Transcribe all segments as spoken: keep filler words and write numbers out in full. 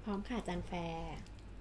ร้อมค่ะอาจารย์แฟร์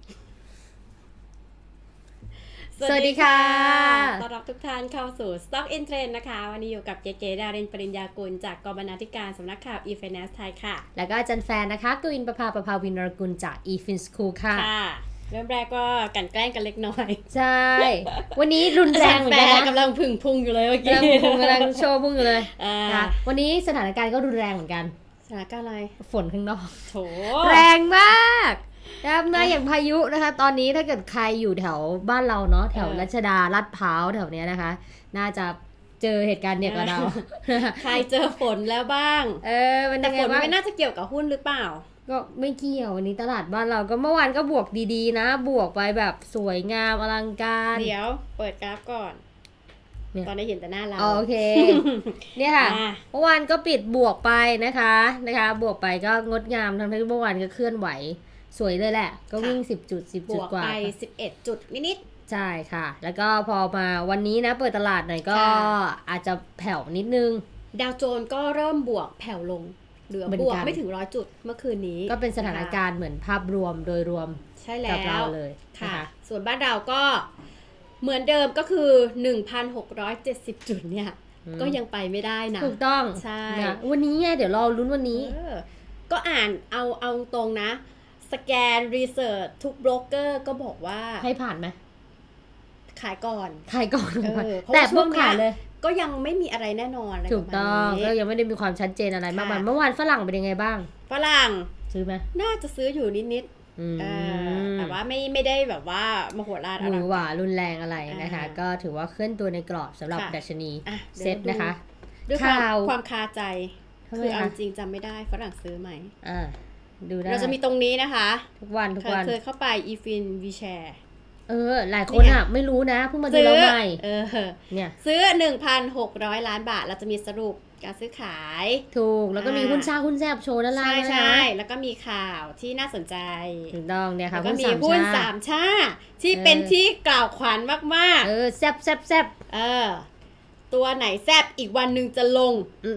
สวัสดีค่ะต้อนรับทุกท่านเข้าสู่ Stock in Trend นะคะวันนี้อยู่กับเก๋ๆดารินปริญญากุลจากกองบรรณาธิการสำนักข่าว e-finance ไทยค่ะแล้วก็อาจารย์แฟนนะคะกวินประภาประภาวินรกุลจาก e-fin school ค่ะค่ะเริ่มแรกก็กันแกล้งกันเล็กน้อยใช่วันนี้รุนแรงเหมือนกันนะกำลังพึ่งพุ่งอยู่เลยเมื่อกี้กำลังพุ่งกำลังโชว์พุ่งอยู่เลยนะวันนี้สถานการณ์ก็รุนแรงเหมือนกันสถานการณ์อะไรฝนข้างนอกโถแรงมากนะครับนะอย่างพายุนะคะตอนนี้ถ้าเกิดใครอยู่แถวบ้านเราเนาะแถวรัชดาลาดพร้าวแถวเนี้ยนะคะน่าจะเจอเหตุการณ์เดียวกับเราใครเจอฝนแล้วบ้างเออมันแต่ฝนไม่น่าจะเกี่ยวกับหุ้นหรือเปล่าก็ไม่เกี่ยววันนี้ตลาดบ้านเราก็เมื่อวานก็บวกดีๆนะบวกไปแบบสวยงามอลังการเดี๋ยวเปิดกราฟก่อนตอนนี้เห็นแต่หน้าเราโอเคเนี่ยค่ะเมื่อวานก็ปิดบวกไปนะคะนะคะบวกไปก็งดงามทั้งที่เมื่อวานก็เคลื่อนไหวสวยเลยแหละก็วิ่งสิบจุดสิบจุดกว่าบวกไปสิบเอ็ดจุดนิดๆใช่ค่ะแล้วก็พอมาวันนี้นะเปิดตลาดหน่อยก็อาจจะแผ่วนิดนึงดาวโจนส์ก็เริ่มบวกแผ่วลงเหลือบวกไม่ถึงร้อยจุดเมื่อคืนนี้ก็เป็นสถานการณ์เหมือนภาพรวมโดยรวมใช่แล้วกับเราเลยค่ะส่วนบ้านเราก็เหมือนเดิมก็คือ หนึ่งพันหกร้อยเจ็ดสิบ จุดเนี่ยก็ยังไปไม่ได้นะถูกต้องใช่วันนี้ไงเดี๋ยวรอลุ้นวันนี้ก็อ่านเอาเอาตรงนะสแกนรีเสิร์ชทุกโบรกเกอร์ก็บอกว่าให้ผ่านไหมขายก่อนขายก่อนแต่พวกขายเลยก็ยังไม่มีอะไรแน่นอนอะไรถูกต้องก็ยังไม่ได้มีความชัดเจนอะไรมากมายเมื่อวานฝรั่งเป็นยังไงบ้างฝรั่งซื้อไหมน่าจะซื้ออยู่นิดๆแต่ว่าไม่ไม่ได้แบบว่ามโหฬารอะไรหรือว่ารุนแรงอะไรนะคะก็ถือว่าเคลื่อนตัวในกรอบสำหรับดัชนีเซ็ตนะคะด้วยความคาใจคือเอาจริงจำไม่ได้ฝรั่งซื้อไหมอ่าดูได้เราจะมีตรงนี้นะคะทุกวันทุกวันเคยเข้าไป e-fin vshare เออหลายคนอ่ะไม่รู้นะเพิ่งมาดูเราใหม่เออเนี่ยซื้อ หนึ่งพันหกร้อย ล้านบาทเราจะมีสรุปการซื้อขายถูกแล้วก็มีหุ้นซ่าหุ้นแซบโชว์ด้านล่างใช่ๆแล้วก็มีข่าวที่น่าสนใจถูกต้องเนี่ยค่ะแล้วก็มีหุ้นสามชาที่เป็นที่กล่าวขวัญมากๆเออแซบแซบแซบเออตัวไหนแซบอีกวันนึงจะลง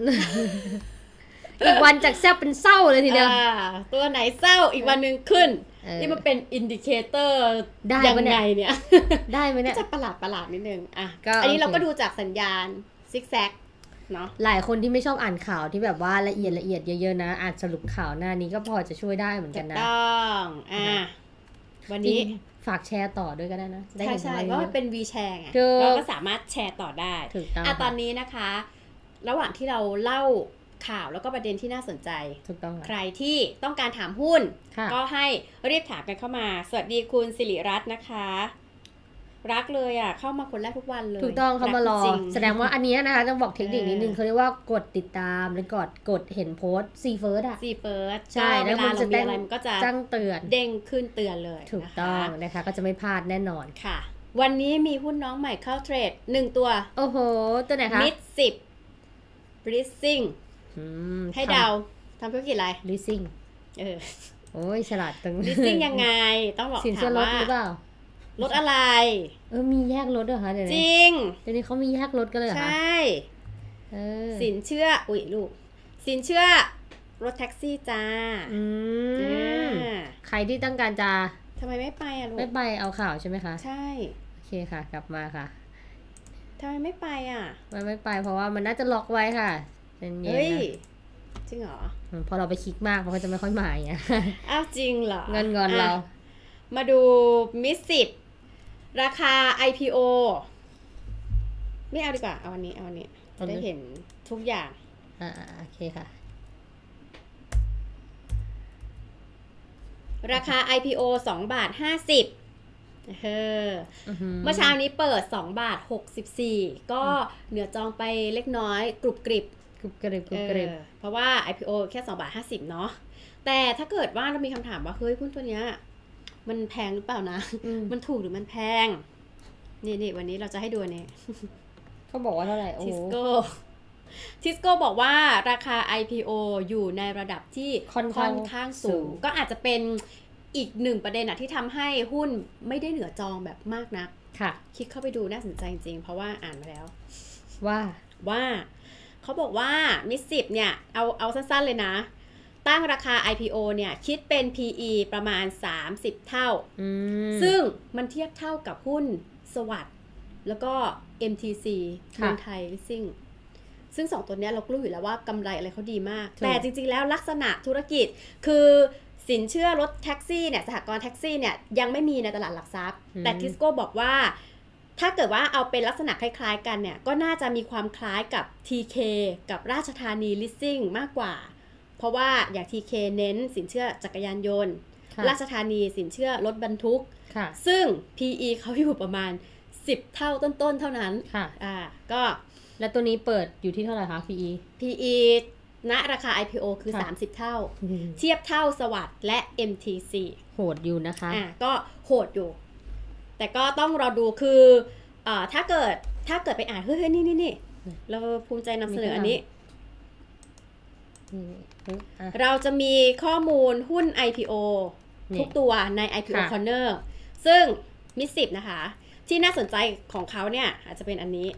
อีกวันจากแซบเป็นเศร้าเลยทีเดียวตัวไหนเศร้าอีกวันนึงขึ้นนี่มันเป็นอินดิเคเตอร์ยังไงเนี่ยได้ไหมเนี่ยจะประหลาดประหลาดนิดนึงอ่ะอันนี้เราก็ดูจากสัญญาณซิกแซกเนาะหลายคนที่ไม่ชอบอ่านข่าวที่แบบว่าละเอียดละเอียดเยอะๆนะอ่านสรุปข่าวหน้านี้ก็พอจะช่วยได้เหมือนกันนะต้องอ่ะวันนี้ฝากแชร์ต่อด้วยก็ได้นะใช่ใช่เพราะมันเป็น V แชร์ไงเราก็สามารถแชร์ต่อได้อ่ะตอนนี้นะคะระหว่างที่เราเล่าข่าวแล้วก็ประเด็นที่น่าสนใจถูกต้องใครที่ต้องการถามหุ้นก็ให้รีบถามกันเข้ามาสวัสดีคุณสิริรัตน์นะคะรักเลยอ่ะเข้ามาคนแรกทุกวันเลยถูกต้องเข้ามารอแสดงว่าอันนี้นะคะต้องบอกเทคนิคนิดนึงเขาเรียกว่ากดติดตามแล้วกดกดเห็นโพสต์ซีเฟิร์สอ่ะซีเฟิร์สใช่แล้วมันจะได้มันก็จะแจ้งเตือนเด้งขึ้นเตือนเลยถูกต้องนะคะก็จะไม่พลาดแน่นอนค่ะวันนี้มีหุ้นน้องใหม่เข้าเทรดหนึ่งตัวโอ้โหตัวไหนคะมิดสิบ Leasingให้เดาทำธุรกิจอะไร leasing เออโอ้ยฉลาดตึง leasing ยังไงต้องบอกถามว่ารถอะไรเออมีแยกรถเหรอคะเดี๋ยวนี้จริงเดี๋ยวนี้เขามีแยกรถกันเลยเหรอคะใช่เออสินเชื่ออุ้ยลูกสินเชื่อรถแท็กซี่จ้าอืมใครที่ต้องการจะทำไมไม่ไปอ่ะลูกไม่ไปเอาข่าวใช่ไหมคะใช่โอเคค่ะกลับมาค่ะทำไมไม่ไปอ่ะมันไม่ไปเพราะว่ามันน่าจะล็อกไว้ค่ะเฮ้ยจริงเหรอพอเราไปคลิกมากมันก็จะไม่ค่อยมาอย่างเงี้ยอ้าวจริงเหรอเงินงอนเรามาดูมิสซิตราคา ไอ พี โอ ไม่เอาดีกว่าเอาวันนี้เอาวันนี้จะได้เห็นทุกอย่างอ่าโอเคค่ะราคา ไอ พี โอ สองบาทห้าสิบเออเมื่อเช้านี้เปิดสองบาทหกสิบสี่ก็เหนือจองไปเล็กน้อยกรุบกริบกรุบกริบกรุบกริบเพราะว่า ไอ พี โอ แค่สองบาทห้าสิบเนาะแต่ถ้าเกิดว่าเรามีคำถามว่าเฮ้ยหุ้นตัวเนี้ยมันแพงหรือเปล่านะมันถูกหรือมันแพงนี่ๆวันนี้เราจะให้ดูนี่เขาบอกว่าเท่าไหร่โอ้ทิสโก้ทิสโก้บอกว่าราคา ไอ พี โอ อยู่ในระดับที่ค่อนข้างสูงก็อาจจะเป็นอีกหนึ่งประเด็นอะที่ทำให้หุ้นไม่ได้เหนือจองแบบมากนักค่ะคลิกเข้าไปดูน่าสนใจจริงๆเพราะว่าอ่านมาแล้วว่าว่าเขาบอกว่ามิสซิบเนี่ยเอาเอาสั้นๆเลยนะตั้งราคา ไอ พี โอ เนี่ยคิดเป็น พี อี ประมาณสามสิบเท่าซึ่งมันเทียบเท่ากับหุ้นสวัสด์แล้วก็ เอ็ม ที ซี เมืองไทยลิสซิ่งซึ่งสองตัวนี้เรารู้อยู่แล้วว่ากำไรอะไรเขาดีมากแต่จริงๆแล้วลักษณะธุรกิจคือสินเชื่อรถแท็กซี่เนี่ยสหกรณ์แท็กซี่เนี่ยยังไม่มีในตลาดหลักทรัพย์แต่ทิสโก้บอกว่าถ้าเกิดว่าเอาเป็นลักษณะคล้ายๆกันเนี่ยก็น่าจะมีความคล้ายกับ ที เค กับราชธานีลิสซิ่งมากกว่าเพราะว่าอย่าง ที เค เน้นสินเชื่อจักรยานยนต์ราชธานีสินเชื่อรถบรรทุกซึ่ง พี อี เขาอยู่ประมาณสิบเท่าต้นๆเท่านั้นค่ะอ่าก็แล้วตัวนี้เปิดอยู่ที่เท่าไหร่คะ พี อีพี อี ณราคา ไอ พี โอ คือสามสิบเท่าเทียบเท่าสวัสด์และ เอ็ม ที ซีโหดอยู่นะคะอ่าก็โหดอยู่แต่ก็ต้องรอดูคืออ่าถ้าเกิดถ้าเกิดไปอ่านเฮ้ยนี่นี่นี่เราภูมิใจนำเสนออันนี้เราจะมีข้อมูลหุ้น ไอ พี โอ ทุกตัวใน ไอ พี โอ Corner ซึ่งมิสิบนะคะที่น่าสนใจของเขาเนี่ยอาจจะเป็นอันนี้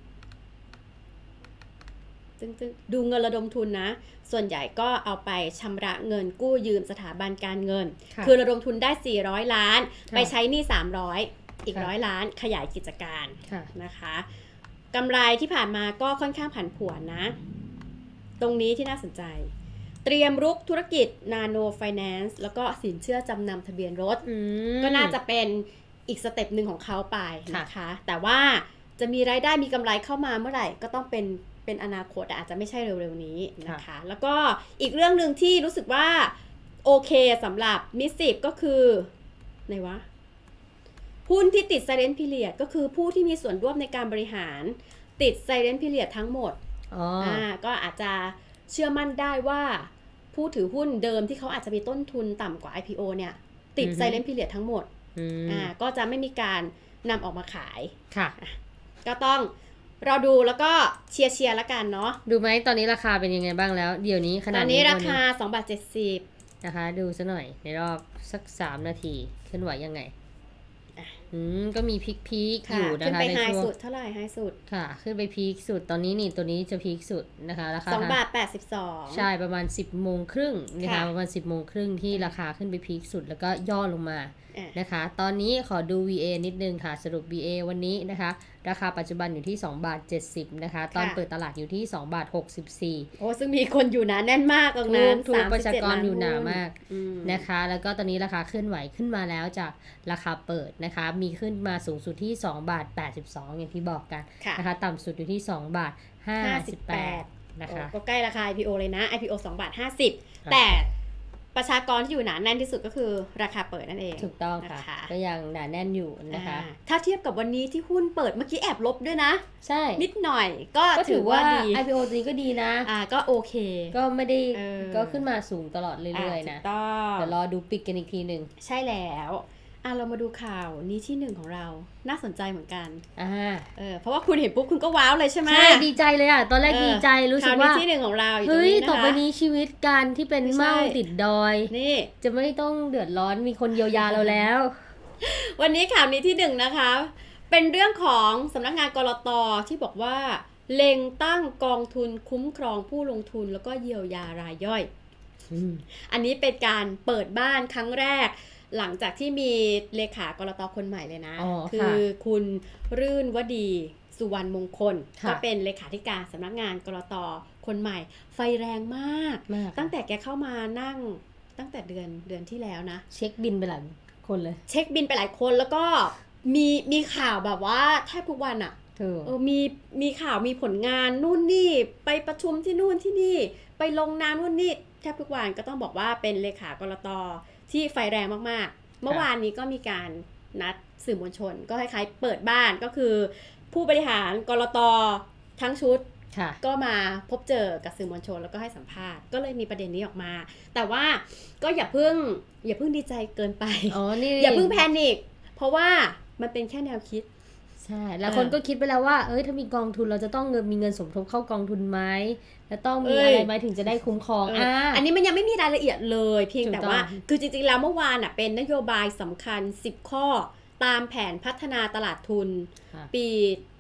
ซึ่งดูเงินระดมทุนนะส่วนใหญ่ก็เอาไปชำระเงินกู้ยืมสถาบันการเงินคือระดมทุนได้สี่ร้อยล้านไปใช้หนี้สามร้อยอีกร้อยล้านขยายกิจการนะคะกำไรที่ผ่านมาก็ค่อนข้างผันผวนนะตรงนี้ที่น่าสนใจเตรียมรุกธุรกิจ Nano Finance แล้วก็สินเชื่อจำนำทะเบียนรถก็น่าจะเป็นอีกสเต็ปหนึ่งของเขาไปนะคะแต่ว่าจะมีรายได้มีกำไรเข้ามาเมื่อไหร่ก็ต้องเป็นเป็นอนาคตอาจจะไม่ใช่เร็วๆนี้นะคะแล้วก็อีกเรื่องนึงที่รู้สึกว่าโอเคสำหรับมิสซิฟก็คือไหนวะหุ้นที่ติด Silent Period ก็คือผู้ที่มีส่วนร่วมในการบริหารติด Silent Period ทั้งหมดอ๋ออ่าก็อาจจะเชื่อมั่นได้ว่าผู้ถือหุ้นเดิมที่เขาอาจจะมีต้นทุนต่ำกว่า ไอ พี โอ เนี่ยติด Silent Period ทั้งหมดอ่าก็จะไม่มีการนำออกมาขายค่ะก็ต้องเราดูแล้วก็เชียร์เชียร์ละกันเนาะดูไหมตอนนี้ราคาเป็นยังไงบ้างแล้วเดี๋ยวนี้ขนาดนี้ตอนนี้ราคาสองบาทเจ็ดสิบนะคะดูซะหน่อยในรอบสักสามนาทีเคลื่อนไหวยังไงอืมก็มีพีคพีคอยู่นะคะในช่วงขึ้นไปไฮสุดเท่าไหร่ไฮสุดค่ะขึ้นไปพีคสุดตอนนี้นี่ตัวนี้จะพีคสุดนะคะราคาสองบาทแปดสิบสองใช่ประมาณสิบโมงครึ่งนะคะประมาณสิบโมงครึ่งที่ราคาขึ้นไปพีคสุดแล้วก็ย่อลงมานะคะตอนนี้ขอดู วี เอ นิดนึงค่ะสรุป วี เอ วันนี้นะคะราคาปัจจุบันอยู่ที่สองบาทเจ็ดสิบนะคะตอนเปิดตลาดอยู่ที่สองบาทหกสิบสี่โอ้ซึ่งมีคนอยู่หนาแน่นมากตรงนั้นทุกประชากรอยู่หนามากนะคะแล้วก็ตอนนี้ราคาเคลื่อนไหวขึ้นมาแล้วจากราคาเปิดนะคะมีขึ้นมาสูงสุดที่สองบาทแปดสิบสองอย่างที่บอกกันนะคะต่ำสุดอยู่ที่สองบาทห้าสิบแปดนะคะก็ใกล้ราคา ไอ พี โอ เลยนะ ไอ พี โอ สองบาทห้าสิบแต่ประชากรที่อยู่หนาแน่นที่สุดก็คือราคาเปิดนั่นเองถูกต้องค่ะก็ยังหนาแน่นอยู่นะคะถ้าเทียบกับวันนี้ที่หุ้นเปิดเมื่อกี้แอบลบด้วยนะใช่นิดหน่อยก็ถือว่าดีไอ พี โอ นี้ก็ดีนะอ่าก็โอเคก็ไม่ได้ก็ขึ้นมาสูงตลอดเรื่อยๆนะเดี๋ยวรอดูปิดกันอีกทีหนึ่งใช่แล้วอ่ะเรามาดูข่าวนี้ที่หนึ่งของเราน่าสนใจเหมือนกันอ่าเออเพราะว่าคุณเห็นปุ๊บคุณก็ว้าวเลยใช่ไหมใช่ดีใจเลยอ่ะตอนแรกดีใจรู้สึกว่าข่าวนี้ที่หนึ่งของเราเฮ้ยต่อไปนี้ชีวิตการที่เป็นเม่าติดดอยนี่จะไม่ต้องเดือดร้อนมีคนเยียวยาเราแล้ววันนี้ข่าวนี้ที่หนึ่งนะคะเป็นเรื่องของสำนักงานกลต.ที่บอกว่าเล็งตั้งกองทุนคุ้มครองผู้ลงทุนแล้วก็เยียวยารายย่อยอันนี้เป็นการเปิดบ้านครั้งแรกหลังจากที่มีเลขากลต.คนใหม่เลยนะคือคุณรื่นวดีสุวรรณมงคลก็เป็นเลขาธิการสำนักงานกลต.คนใหม่ไฟแรงมากตั้งแต่แกเข้ามานั่งตั้งแต่เดือนเดือนที่แล้วนะเช็คบินไปหลายคนเลยเช็คบินไปหลายคนแล้วก็มีมีข่าวแบบว่าแทบทุกวันอะเออมีมีข่าวมีผลงานนู่นนี่ไปประชุมที่นู่นที่นี่ไปลงนามนู่นนี่แทบทุกวันก็ต้องบอกว่าเป็นเลขากลต.ที่ไฟแรงมากๆเมื่อวานนี้ก็มีการนัดสื่อมวลชนก็คล้ายๆเปิดบ้านก็คือผู้บริหารกลต.ทั้งชุดก็มาพบเจอกับสื่อมวลชนแล้วก็ให้สัมภาษณ์ก็เลยมีประเด็นนี้ออกมาแต่ว่าก็อย่าเพิ่งอย่าเพิ่งดีใจเกินไปอ๋อนี่อย่าเพิ่งแพนิคเพราะว่ามันเป็นแค่แนวคิดใช่แล้วคนก็คิดไปแล้วว่าเอ้ยถ้ามีกองทุนเราจะต้องเงินมีเงินสมทบเข้ากองทุนไหมแล้วต้องมีอะไรไหมถึงจะได้คุ้มครองอ่าอันนี้มันยังไม่มีรายละเอียดเลยเพียงแต่ว่าคือจริงๆแล้วเมื่อวานอ่ะเป็นนโยบายสำคัญสิบข้อตามแผนพัฒนาตลาดทุนปี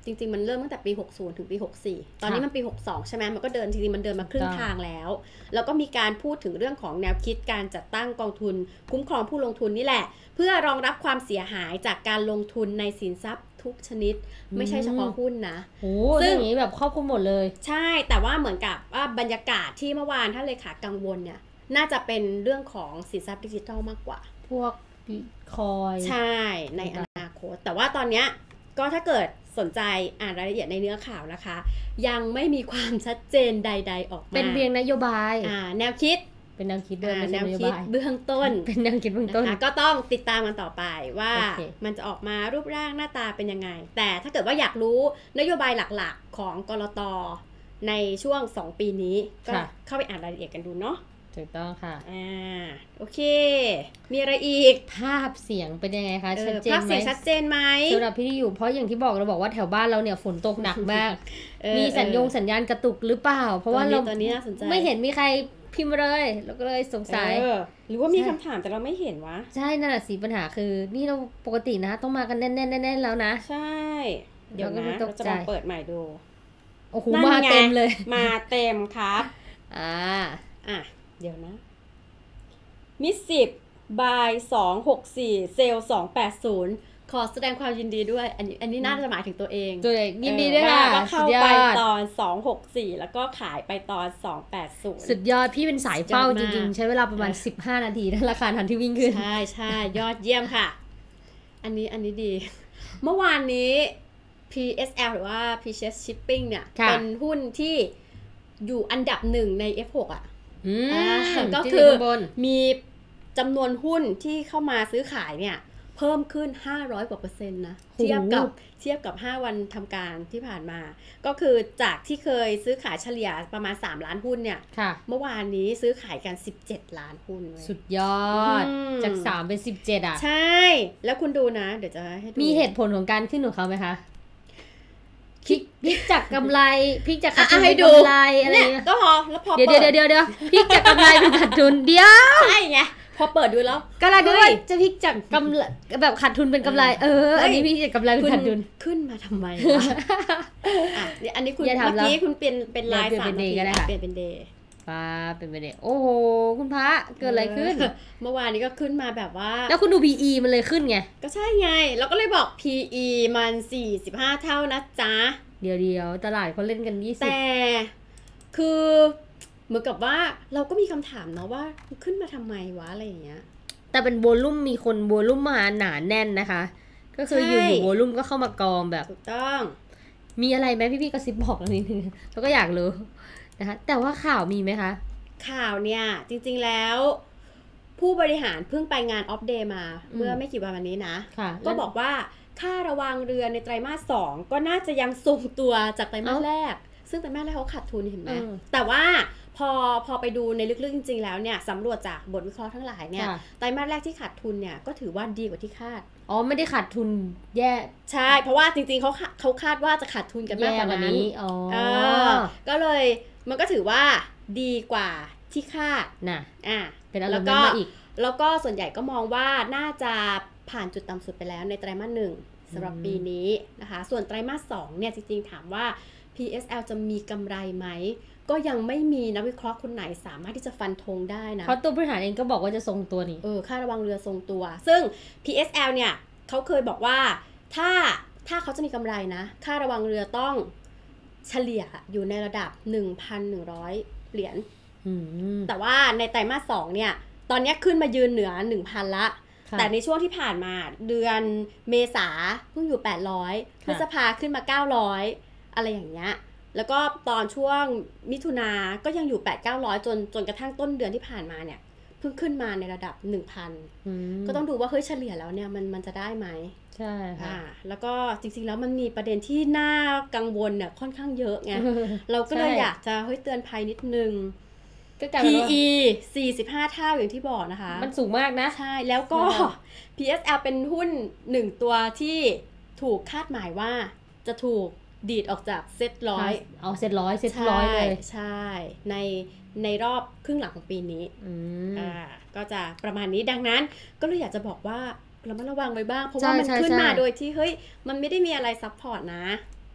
จริงๆมันเริ่มตั้งแต่ปีหกสิบถึงปีหกสิบสี่ตอนนี้มันปีหกสิบสองใช่ไหมมันก็เดินจริงๆมันเดินมาครึ่งทางแล้วแล้วก็มีการพูดถึงเรื่องของแนวคิดการจัดตั้งกองทุนคุ้มครองผู้ลงทุนนี่แหละเพื่อรองรับความเสียหายจากการลงทุนในสินทรัพย์ทุกชนิดไม่ใช่เฉพาะหุ้นนะโอ้ซึ่งอย่างนี้แบบครอบคลุมหมดเลยใช่แต่ว่าเหมือนกับว่าบรรยากาศที่เมื่อวานท่านเลขากังวลเนี่ยน่าจะเป็นเรื่องของสินทรัพย์ดิจิทัลมากกว่าพวกบิตคอยใช่ในอนาคตแต่ว่าตอนเนี้ยก็ถ้าเกิดสนใจอ่านรายละเอียดในเนื้อข่าวนะคะยังไม่มีความชัดเจนใดๆออกมาเป็นเพียงนโยบายอ่าแนวคิดเป็นแนวคิดเดิมไม่ใช่นโยบายเบื้องต้นเป็นแนวคิดเบื้องต้นก็ต้องติดตามกันต่อไปว่า okay. มันจะออกมารูปร่างหน้าตาเป็นยังไงแต่ถ้าเกิดว่าอยากรู้นโยบายหลักๆของกลต.ในช่วงสองปีนี้ก็เข้าไปอ่านรายละเอียดกันดูเนาะถูกต้องค่ะอ่าโอเคมีอะไรอีกภาพเสียงเป็นยังไงคะชัดเจนไหมภาพเสียงชัดเจนไหมสำหรับพี่ที่อยู่เพราะอย่างที่บอกเราบอกว่าแถวบ้านเราเนี่ยฝนตกหนักมาก มีสัญญงสัญญาณกระตุกหรือเปล่าเพราะว่าเราไม่เห็นมีใครพิมพ์เลยเราก็เลยสงสัยหรือว่ามีคำถามแต่เราไม่เห็นวะใช่นั่นแหละสิปัญหาคือนี่เราปกตินะต้องมากันแน่นๆแน่นๆแล้วนะใช่เดี๋ยวนะเราจะมาเปิดใหม่ดูโอ้โหมาเต็มเลยมาเต็มครับอ่าอ่ะเดี๋ยวนะมิสสิบบายสองหกสี่เซลสองแปดศูนย์ขอแสดงความยินดีด้วยอันนี้อันนี้น่าจะหมายถึงตัวเองตัวเองยินดีด้วยค่ะก็เข้าไปตอนสองหกสี่แล้วก็ขายไปตอนสองแปดศูนย์สุดยอดพี่เป็นสายเฝ้าจริงๆใช้เวลาประมาณสิบห้านาทีนะราคาทันที่วิ่งขึ้นใช่ใช่ยอดเยี่ยมค่ะอันนี้อันนี้ดีเมื่อวานนี้ พี เอส แอล หรือว่า Purchase Shipping เนี่ยเป็นหุ้นที่อยู่อันดับหนึ่งใน เอฟ หก อ่ะก็คือมีจำนวนหุ้นที่เข้ามาซื้อขายเนี่ยเพิ่มขึ้นห้าร้อยกว่าเปอร์เซ็นต์นะเทียบกับเทียบกับห้าวันทำการที่ผ่านมาก็คือจากที่เคยซื้อขายเฉลี่ยประมาณสามล้านหุ้นเนี่ยเมื่อวานนี้ซื้อขายกันสิบเจ็ดล้านหุ้นสุดยอดจากสามเป็นสิบเจ็ดอ่ะใช่แล้วคุณดูนะเดี๋ยวจะให้ดูมีเหตุผลของการขึ้นของเขาไหมคะพลิกพลิกจากกำไรพลิกจากขาดทุนเป็นกำไรอะไรเงี้ยก็พอแล้วพอเดี๋ยวเดี๋ยวเดี๋ยวเดี๋ยวพลิกจากกำไรเป็นขาดทุนเดี๋ยวใช่ไงพอเปิดดูแล้วกำลังดูว่าจะพลิกจากกำไรแบบขาดทุนเป็นกำไรเอออันนี้พลิกจากกำไรเป็นขาดทุนขึ้นมาทำไมวะอ่ะอันนี้คุณเมื่อกี้คุณเป็นเป็นไลน์สามนาทีเปลี่ยนเป็นเดย์ป้าเป็นไปเดย์โอ้โหคุณพระเกิดอะไรขึ้นเมื่อวานนี้ก็ขึ้นมาแบบว่าแล้วคุณดู พี อี มันเลยขึ้นไงก็ใช่ไงเราก็เลยบอก พี อี มันสี่สิบห้าเท่านะจ๊ะเดี๋ยวเดี๋ยวตลาดเขาเล่นกันยี่สิบแต่คือเหมือนกับว่าเราก็มีคำถามเนาะว่าขึ้นมาทำไมวะอะไรอย่างเงี้ยแต่เป็นโวลุ่มมีคนโวลุ่มมาหนาแน่นนะคะก็คืออยู่อยู่โวลุ่มก็เข้ามากองแบบถูกต้องมีอะไรไหมพี่พี่กระซิบบอกนิดนึงเราก็อยากรู้นะคะแต่ว่าข่าวมีไหมคะข่าวเนี่ยจริงๆแล้วผู้บริหารเพิ่งไปงานออฟเดย์มาเมื่อไม่กี่วันนี้นะก็บอกว่าค่าระวังเรือในไตรมาสสองก็น่าจะยังทรงตัวจากไตรมาสแรกซึ่งไตรมาสแรกเขาขาดทุนเห็นไหมแต่ว่าพอพอไปดูในลึกๆจริงๆแล้วเนี่ยสำรวจจากบทวิเคราะห์ทั้งหลายเนี่ยไตรมาสแรกที่ขาดทุนเนี่ยก็ถือว่าดีกว่าที่คาดอ๋อไม่ได้ขาดทุนแย่ใช่เพราะว่าจริงๆเขาเขาคาดว่าจะขาดทุนกันมากกว่านั้นอ๋อก็เลยมันก็ถือว่าดีกว่าที่คาดนะอ่ะเป็นอารมณ์นั้นมาอีกแล้วก็ส่วนใหญ่ก็มองว่าน่าจะผ่านจุดต่ำสุดไปแล้วในไตรมาสหนึ่งสำหรับปีนี้นะคะส่วนไตรมาสสองเนี่ยจริงๆถามว่า พี เอส แอล จะมีกำไรไหมก็ยังไม่มีนักวิเคราะห์คนไหนสามารถที่จะฟันธงได้นะเพราะตัวบริหารเองก็บอกว่าจะทรงตัวนี่เออค่าระวังเรือทรงตัวซึ่ง พี เอส แอล เนี่ยเขาเคยบอกว่าถ้าถ้าเขาจะมีกำไรนะค่าระวังเรือต้องเฉลี่ยอยู่ในระดับ หนึ่งพันหนึ่งร้อย เหรียญแต่ว่าในไตรมาสสองเนี่ยตอนนี้ขึ้นมายืนเหนือ หนึ่งพัน ละแต่ในช่วงที่ผ่านมาเดือนเมษาเพิ่งอยู่แปดร้อยพฤษภาขึ้นมาเก้าร้อยอะไรอย่างเงี้ยแล้วก็ตอนช่วงมิถุนาก็ยังอยู่ แปดถึงเก้าร้อย จนจนกระทั่งต้นเดือนที่ผ่านมาเนี่ยเพิ่งขึ้นมาในระดับ หนึ่งพัน ก็ต้องดูว่าเฮ้ยเฉลี่ยแล้วเนี่ยมันมันจะได้ไหมใช่ค่ะแล้วก็จริงๆแล้วมันมีประเด็นที่น่ากังวลเนี่ยค่อนข้างเยอะไง เราก็เลยอยากจะเฮ้ยเตือนภัยนิดนึง พี อี สี่สิบห้าเท่าอย่างที่บอกนะคะมันสูงมากนะใช่แล้วก็ พี เอส แอล เป็นหุ้นหนึ่งตัวที่ถูกคาดหมายว่าจะถูกดีดออกจากเซ็ตร้อยเอาเซ็ตร้อยเซ็ตร้อยเลยใช่ในในรอบครึ่งหลังของปีนี้อ่าก็จะประมาณนี้ดังนั้นก็เลยอยากจะบอกว่าเรามาระวังไว้บ้างเพราะว่ามันขึ้นมาโดยที่เฮ้ยมันไม่ได้มีอะไรซัพพอร์ตนะ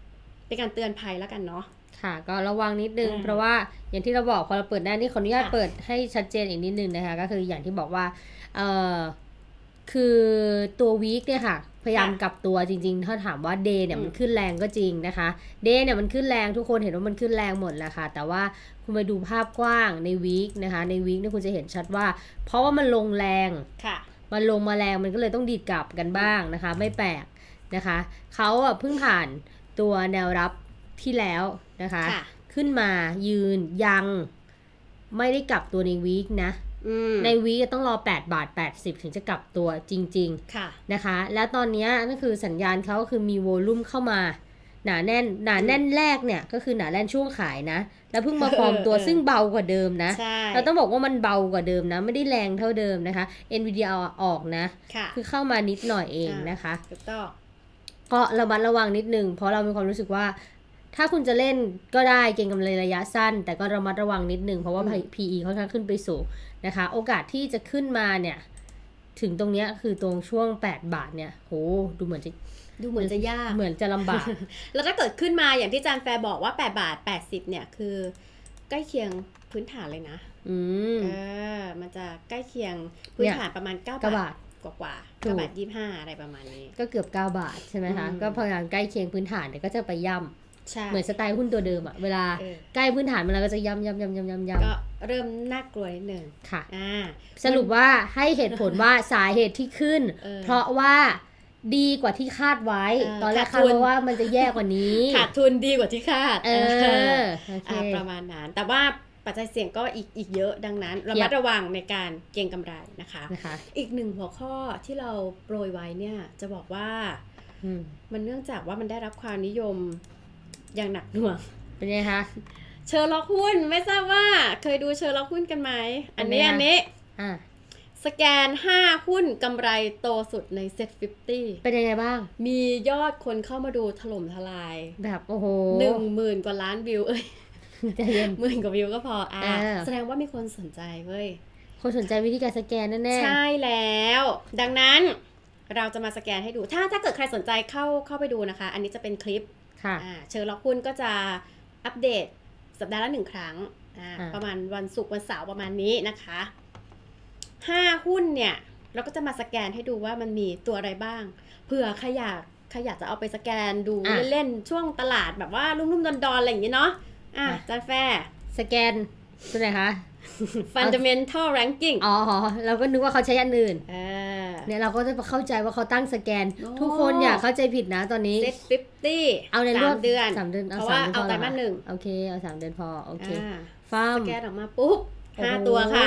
เป็นการเตือนภัยแล้วกันเนาะค่ะก็ระวังนิดนึงเพราะว่าอย่างที่เราบอกพอเราเปิดหน้านี่ขออนุญาตเปิดให้ชัดเจนอีกนิดนึงนะคะก็คืออย่างที่บอกว่าเอ่อคือตัววีคเนี่ยค่ะพยายามกลับตัวจริงๆถ้าถามว่าเดย์เนี่ยมันขึ้นแรงก็จริงนะคะเดย์เนี่ยมันขึ้นแรงทุกคนเห็นว่ามันขึ้นแรงหมดแหละค่ะแต่ว่าคุณไปดูภาพกว้างในวีคนะคะในวีคเนี่ยคุณจะเห็นชัดว่าเพราะว่ามันลงแรงมันลงมาแรงมันก็เลยต้องดีดกลับกันบ้างนะคะไม่แปลกนะคะเขาอ่ะเพิ่งผ่านตัวแนวรับที่แล้วนะคะขึ้นมายืนยังไม่ได้กลับตัวในวีคนะในวีคต้องรอแปดบาทแปดสิบถึงจะกลับตัวจริงๆนะคะแล้วตอนนี้นั่นคือสัญญาณเขาคือมีโวลุ่มเข้ามาหนาแน่นหนาแน่นแรกเนี่ยก็คือหนาแน่นช่วงขายนะแล้วเพิ่งมาฟอร์มตัวซึ่งเบากว่าเดิมนะเราต้องบอกว่ามันเบากว่าเดิมนะไม่ได้แรงเท่าเดิมนะคะ Nvidia ออกนะคือเข้ามานิดหน่อยเองนะคะก็ระมัดระวังนิดนึงเพราะเรามีความรู้สึกว่าถ้าคุณจะเล่นก็ได้เก็งกำไรระยะสั้นแต่ก็ระมัดระวังนิดนึงเพราะว่า พี อี ค่อนข้างขึ้นไปสูงนะคะโอกาสที่จะขึ้นมาเนี่ยถึงตรงเนี้ยคือตรงช่วงแปดบาทเนี่ยโหดูเหมือนจะดูเหมือนจะยากเหมือนจะลำบากแล้วถ้าเกิดขึ้นมาอย่างที่อาจารย์แฟร์บอกว่าแปดบาทแปดสิบเนี่ยคือใกล้เคียงพื้นฐานเลยนะอืมเออมันจะใกล้เคียงพื้นฐานประมาณเก้าบาทกว่ากว่าเก้าบาทยี่สิบห้าอะไรประมาณนี้ก็เกือบเก้าบาทใช่ไหมคะก็พยายามใกล้เคียงพื้นฐานเดี๋ยวก็จะไปย่ำเหมือนสไตล์หุ้นตัวเดิมอะเวลาใกล้พื้นฐานมันก็จะย่ำย่ำย่ำย่ำย่ำย่ำก็เริ่มน่ากลัวนิดนึงค่ะสรุปว่าให้เหตุผลว่าสาเหตุที่ขึ้นเพราะว่าดีกว่าที่คาดไว้ตอนแรกคาดว่ามันจะแย่กว่านี้ขาดทุนดีกว่าที่คาดเออประมาณนั้นแต่ว่าปัจจัยเสี่ยงก็อีกอีกเยอะดังนั้นระมัดระวังในการเก็งกำไรนะคะอีกหนึ่งหัวข้อที่เราโปรยไว้เนี่ยจะบอกว่ามันเนื่องจากว่ามันได้รับความนิยมอย่างหนักหน่วงเป็นไงคะเชอร์ล็อกหุ้นไม่ทราบว่าเคยดูเชอร์ล็อกหุ้นกันไหมอันนี้อันนี้สแกนห้าหุ้นกำไรโตสุดในเซ็ตห้าสิบเป็นยังไงบ้างมียอดคนเข้ามาดูถล่มทลายแบบโอ้โหหนึ่งหมื่น กว่าล้านวิวเอ้ยใจเย็นหมื่นกว่าวิวก็พออ่าแสดงว่ามีคนสนใจเว้ยคนสนใจวิธีการสแกนแน่ๆใช่แล้วดังนั้นเราจะมาสแกนให้ดูถ้าถ้าเกิดใครสนใจเข้าเข้าไปดูนะคะอันนี้จะเป็นคลิปเชอร์ล็อกหุ้นก็จะอัปเดตสัปดาห์ละหนึ่งครั้งประมาณวันศุกร์วันเสาร์ประมาณนี้นะคะห้าหุ้นเนี่ยเราก็จะมาสแกนให้ดูว่ามันมีตัวอะไรบ้างเผื่อใครอยากใครอยากจะเอาไปสแกนดูเล่นๆช่วงตลาดแบบว่ารุ่มๆดอนๆอะไรอย่างนี้เนาะอ่ะจานแฟร์สแกนตัวไหนคะ fundamental ranking อ๋อเราก็นึกว่าเขาใช้อันอื่นเนี่ยเราก็จะเข้าใจว่าเขาตั้งสแกนทุกคนอย่าเข้าใจผิดนะตอนนี้เซ็ตห้าสิบเอาในรอบเดือนสามเดือนเพราะว่าเอาไตรมาสหนึ่งโอเคเอาสามเดือนพอโอเคฟาร์มสแกนออกมาปุ๊บห้าตัวค่ะ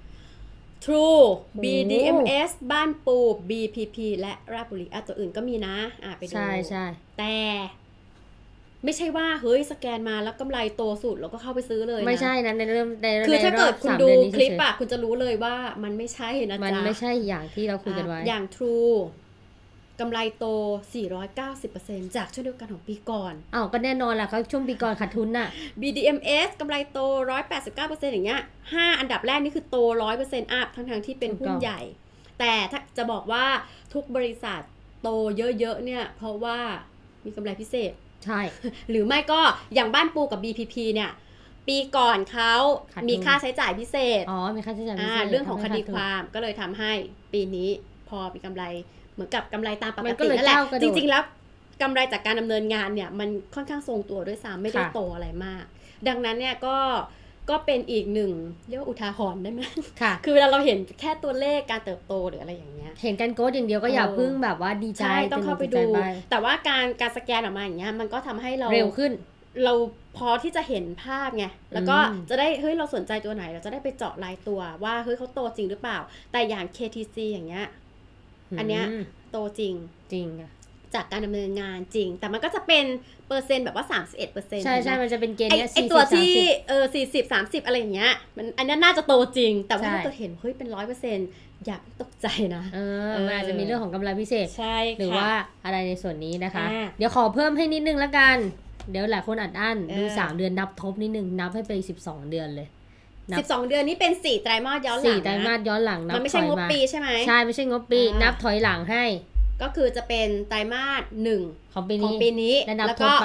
True บี ดี เอ็ม เอส บ้านปู บี พี พี และราชบุรีอ่ะตัวอื่นก็มีนะอ่ะไปดูใช่ใช่แต่ไม่ใช่ว่าเฮ้ยสแกนมาแล้วกำไรโตสุดแล้วก็เข้าไปซื้อเลยนะไม่ใช่นะในเรื่องในคือถ้าเกิดคุณดูคลิปอ่ะคุณจะรู้เลยว่ามันไม่ใช่นะจ๊ะมันไม่ใช่อย่างที่เราคุยกันไว้อย่าง True กำไรโต สี่ร้อยเก้าสิบเปอร์เซ็นต์ จากช่วงเดียวกันของปีก่อนอ้าวก็แน่นอนแหละเขาช่วงปีก่อนขาดทุนน่ะบี ดี เอ็ม เอส กำไรโต หนึ่งร้อยแปดสิบเก้าเปอร์เซ็นต์ อย่างเงี้ยห้าอันดับแรกนี่คือโต หนึ่งร้อยเปอร์เซ็นต์ อัพทั้งๆที่เป็นหุ้นใหญ่แต่ถ้าจะบอกว่าทุกบริษัทโตเยอะๆเนี่ยเพราะว่ามีกำไรพิเศษใช่หรือไม่ก็อย่างบ้านปูกับ บี พี พี เนี่ยปีก่อนเขามีค่าใช้จ่ายพิเศษอ๋อมีค่าใช้จ่ายพิเศษเรื่องของคดีความก็เลยทำให้ปีนี้พอมีกำไรเหมือนกับกำไรตามปกตินั่นแหละจริงๆแล้วกำไรจากการดำเนินงานเนี่ยมันค่อนข้างทรงตัวด้วยซ้ำไม่ได้โตอะไรมากดังนั้นเนี่ยก็ก็เป็นอีกหนึ่งเรียกว่าอุทาหรณ์ได้ไหมค่ะคือเวลาเราเห็นแค่ตัวเลขการเติบโตหรืออะไรอย่างเงี้ยเห็นกันโกรธอย่างเดียวก็อย่าพึ่งแบบว่าดีใจต้องเข้าไปดูแต่ว่าการการสแกนออกมาอย่างเงี้ยมันก็ทำให้เราเร็วขึ้นเราพอที่จะเห็นภาพไงแล้วก็จะได้เฮ้ยเราสนใจตัวไหนเราจะได้ไปเจาะรายตัวว่าเฮ้ยเขาโตจริงหรือเปล่าแต่อย่าง เค ที ซี อย่างเงี้ยอันเนี้ยโตจริงจริงอะจากการดำเนินงานจริงแต่มันก็จะเป็นเปอร์เซ็นต์แบบว่า สามสิบเอ็ดเปอร์เซ็นต์ใช่ๆมันจะเป็นเกณฑ์เนี้ยไอ้ตัวที่เออสี่สิบ สามสิบอะไรอย่างเงี้ยมันอันนั้นน่าจะโตจริงแต่ว่าถ้าตัวเห็นเฮ้ยเป็น หนึ่งร้อยเปอร์เซ็นต์ อย่าตกใจนะเออมันอาจจะมีเรื่องของกำไรพิเศษใช่หรือว่าอะไรในส่วนนี้นะคะเดี๋ยวขอเพิ่มให้นิดนึงละกันเดี๋ยวหลายคนอัดอั้นดูสามเดือนนับทบนิดนึงนับให้ไปสิบสองเดือนเลยสิบสองเดือนนี้เป็นสี่ไตรมาสย้อนหลังสี่ไตรมาสย้อนหลังนับมันไม่ใช่งบปีใช่ไหมใช่ไม่ใช่งบปีนับถอยหลังให้ก็คือจะเป็นไตรมาสหนึ่งของปีนี้ของปีนี้แล้วก็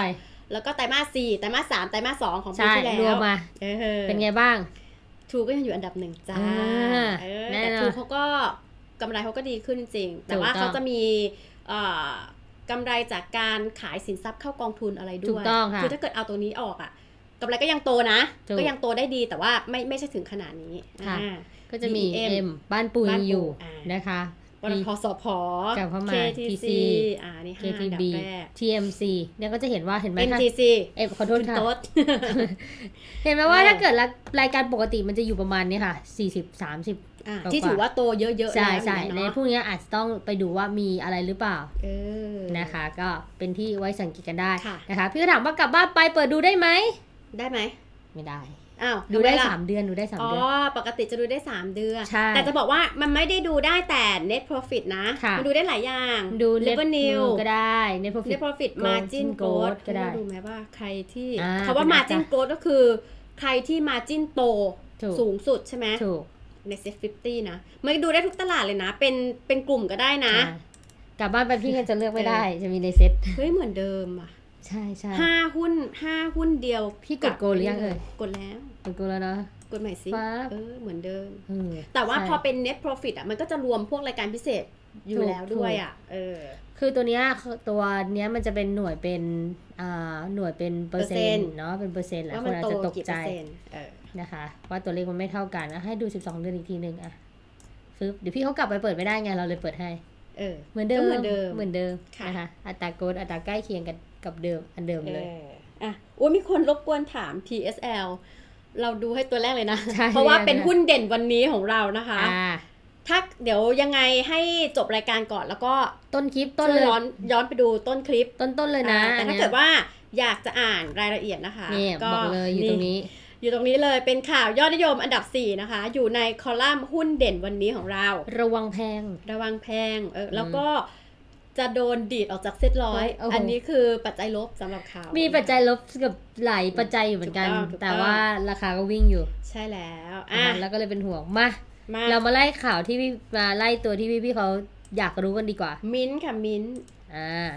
แล้วก็ไตรมาสสี่ไตรมาสสามไตรมาสสองของปีที่แล้วรวมมาเป็นไงบ้าง True ก็ยังอยู่อันดับหนึ่งจ้าแต่ True เขาก็กำไรเขาก็ดีขึ้นจริงแต่ว่าเขาจะมีกำไรจากการขายสินทรัพย์เข้ากองทุนอะไรด้วยคือถ้าเกิดเอาตัวนี้ออกอ่ะกำไรก็ยังโตนะก็ยังโตได้ดีแต่ว่าไม่ไม่ใช่ถึงขนาดนี้ก็จะมี M บ้านปูยังอยู่นะคะปตท.สผ. กับเข้ามาเค ที ซี อ่านี่ห้าอันดับแรกที เอ็ม ซี เนี่ยก็จะเห็นว่าเห็นไหมเอ็ม ที ซีเอฟขอโทษค่ะเห็นไหมว่าถ้าเกิดรายการปกติมันจะอยู่ประมาณนี้ค่ะสี่สิบ สามสิบที่ถือว่าโตเยอะๆใช่ใช่ในพวกนี้อาจจะต้องไปดูว่ามีอะไรหรือเปล่านะคะก็เป็นที่ไว้สังเกตกันได้นะคะพี่ก็ถามว่ากลับบ้านไปเปิดดูได้ไหมได้ไหมไม่ได้อ้าวดูได้สามเดือนดูได้สามเดือนอ๋อปกติจะดูได้สามเดือนแต่จะบอกว่ามันไม่ได้ดูได้แต่ net profit นะมันดูได้หลายอย่างดู revenue ก็ได้ net profit net profit margin growth ก็ได้ดูไหมว่าใครที่คำว่า margin growth ก็คือใครที่ margin โตสูงสุดใช่ไหมใน เซ็ต ห้าสิบ นะมันดูได้ทุกตลาดเลยนะเป็นเป็นกลุ่มก็ได้นะกลับบ้านไปพี่จะเลือกไม่ได้จะมีในเซ็ตเฮ้ยเหมือนเดิมอ่ะใช่ใช่ห้าหุ้นห้าหุ้นเดียวพี่กดโกหรือยังเอ่ยกดแล้วกดโกแล้วนะกดใหม่สิเออเหมือนเดิมแต่ว่าพอเป็น net profit อ่ะมันก็จะรวมพวกรายการพิเศษอยู่แล้วด้วยอ่ะเออคือตัวเนี้ยตัวเนี้ยมันจะเป็นหน่วยเป็นอ่าหน่วยเป็นเปอร์เซ็นต์เนาะเป็นเปอร์เซ็นต์แหละคนอาจจะตกใจนะคะว่าตัวเลขมันไม่เท่ากันนะให้ดูสิบสองเดือนอีกทีนึงอ่ะฟึบเดี๋ยวพี่เขากลับไปเปิดไม่ได้ไงเราเลยเปิดให้เออเหมือนเดิมเหมือนเดิมเหมือนเดิมนะคะอัตราโกลอัตราใกล้เคียงกันกับเดิมอันเดิมเลยอ่ะโอ้มีคนรบกวนถาม ที เอส แอล เราดูให้ตัวแรกเลยนะเพราะว่าเป็นหุ้นเด่นวันนี้ของเรานะคะถ้าเดี๋ยวยังไงให้จบรายการก่อนแล้วก็ต้นคลิปต้นเลยย้อนย้อนไปดูต้นคลิปต้นๆเลยนะแต่ถ้าเกิดว่าอยากจะอ่านรายละเอียดนะคะก็บอกเลยอยู่ตรงนี้อยู่ตรงนี้เลยเป็นข่าวยอดนิยมอันดับสี่นะคะอยู่ในคอลัมน์หุ้นเด่นวันนี้ของเราระวังแพงระวังแพงเออแล้วก็จะโดนดีดออกจากเซ็ตร้อยอันนี้คือปัจจัยลบสำหรับเขามีปัจจัยลบกับหลายปัจจัยอยู่เหมือนกันแต่ว่าราคาก็วิ่งอยู่ใช่แล้วอ่ะแล้วก็เลยเป็นห่วงมาเรามาไล่ข่าวที่พี่มาไล่ตัวที่พี่พี่เขาอยากรู้กันดีกว่ามิ้นค่ะมิ้นอ่า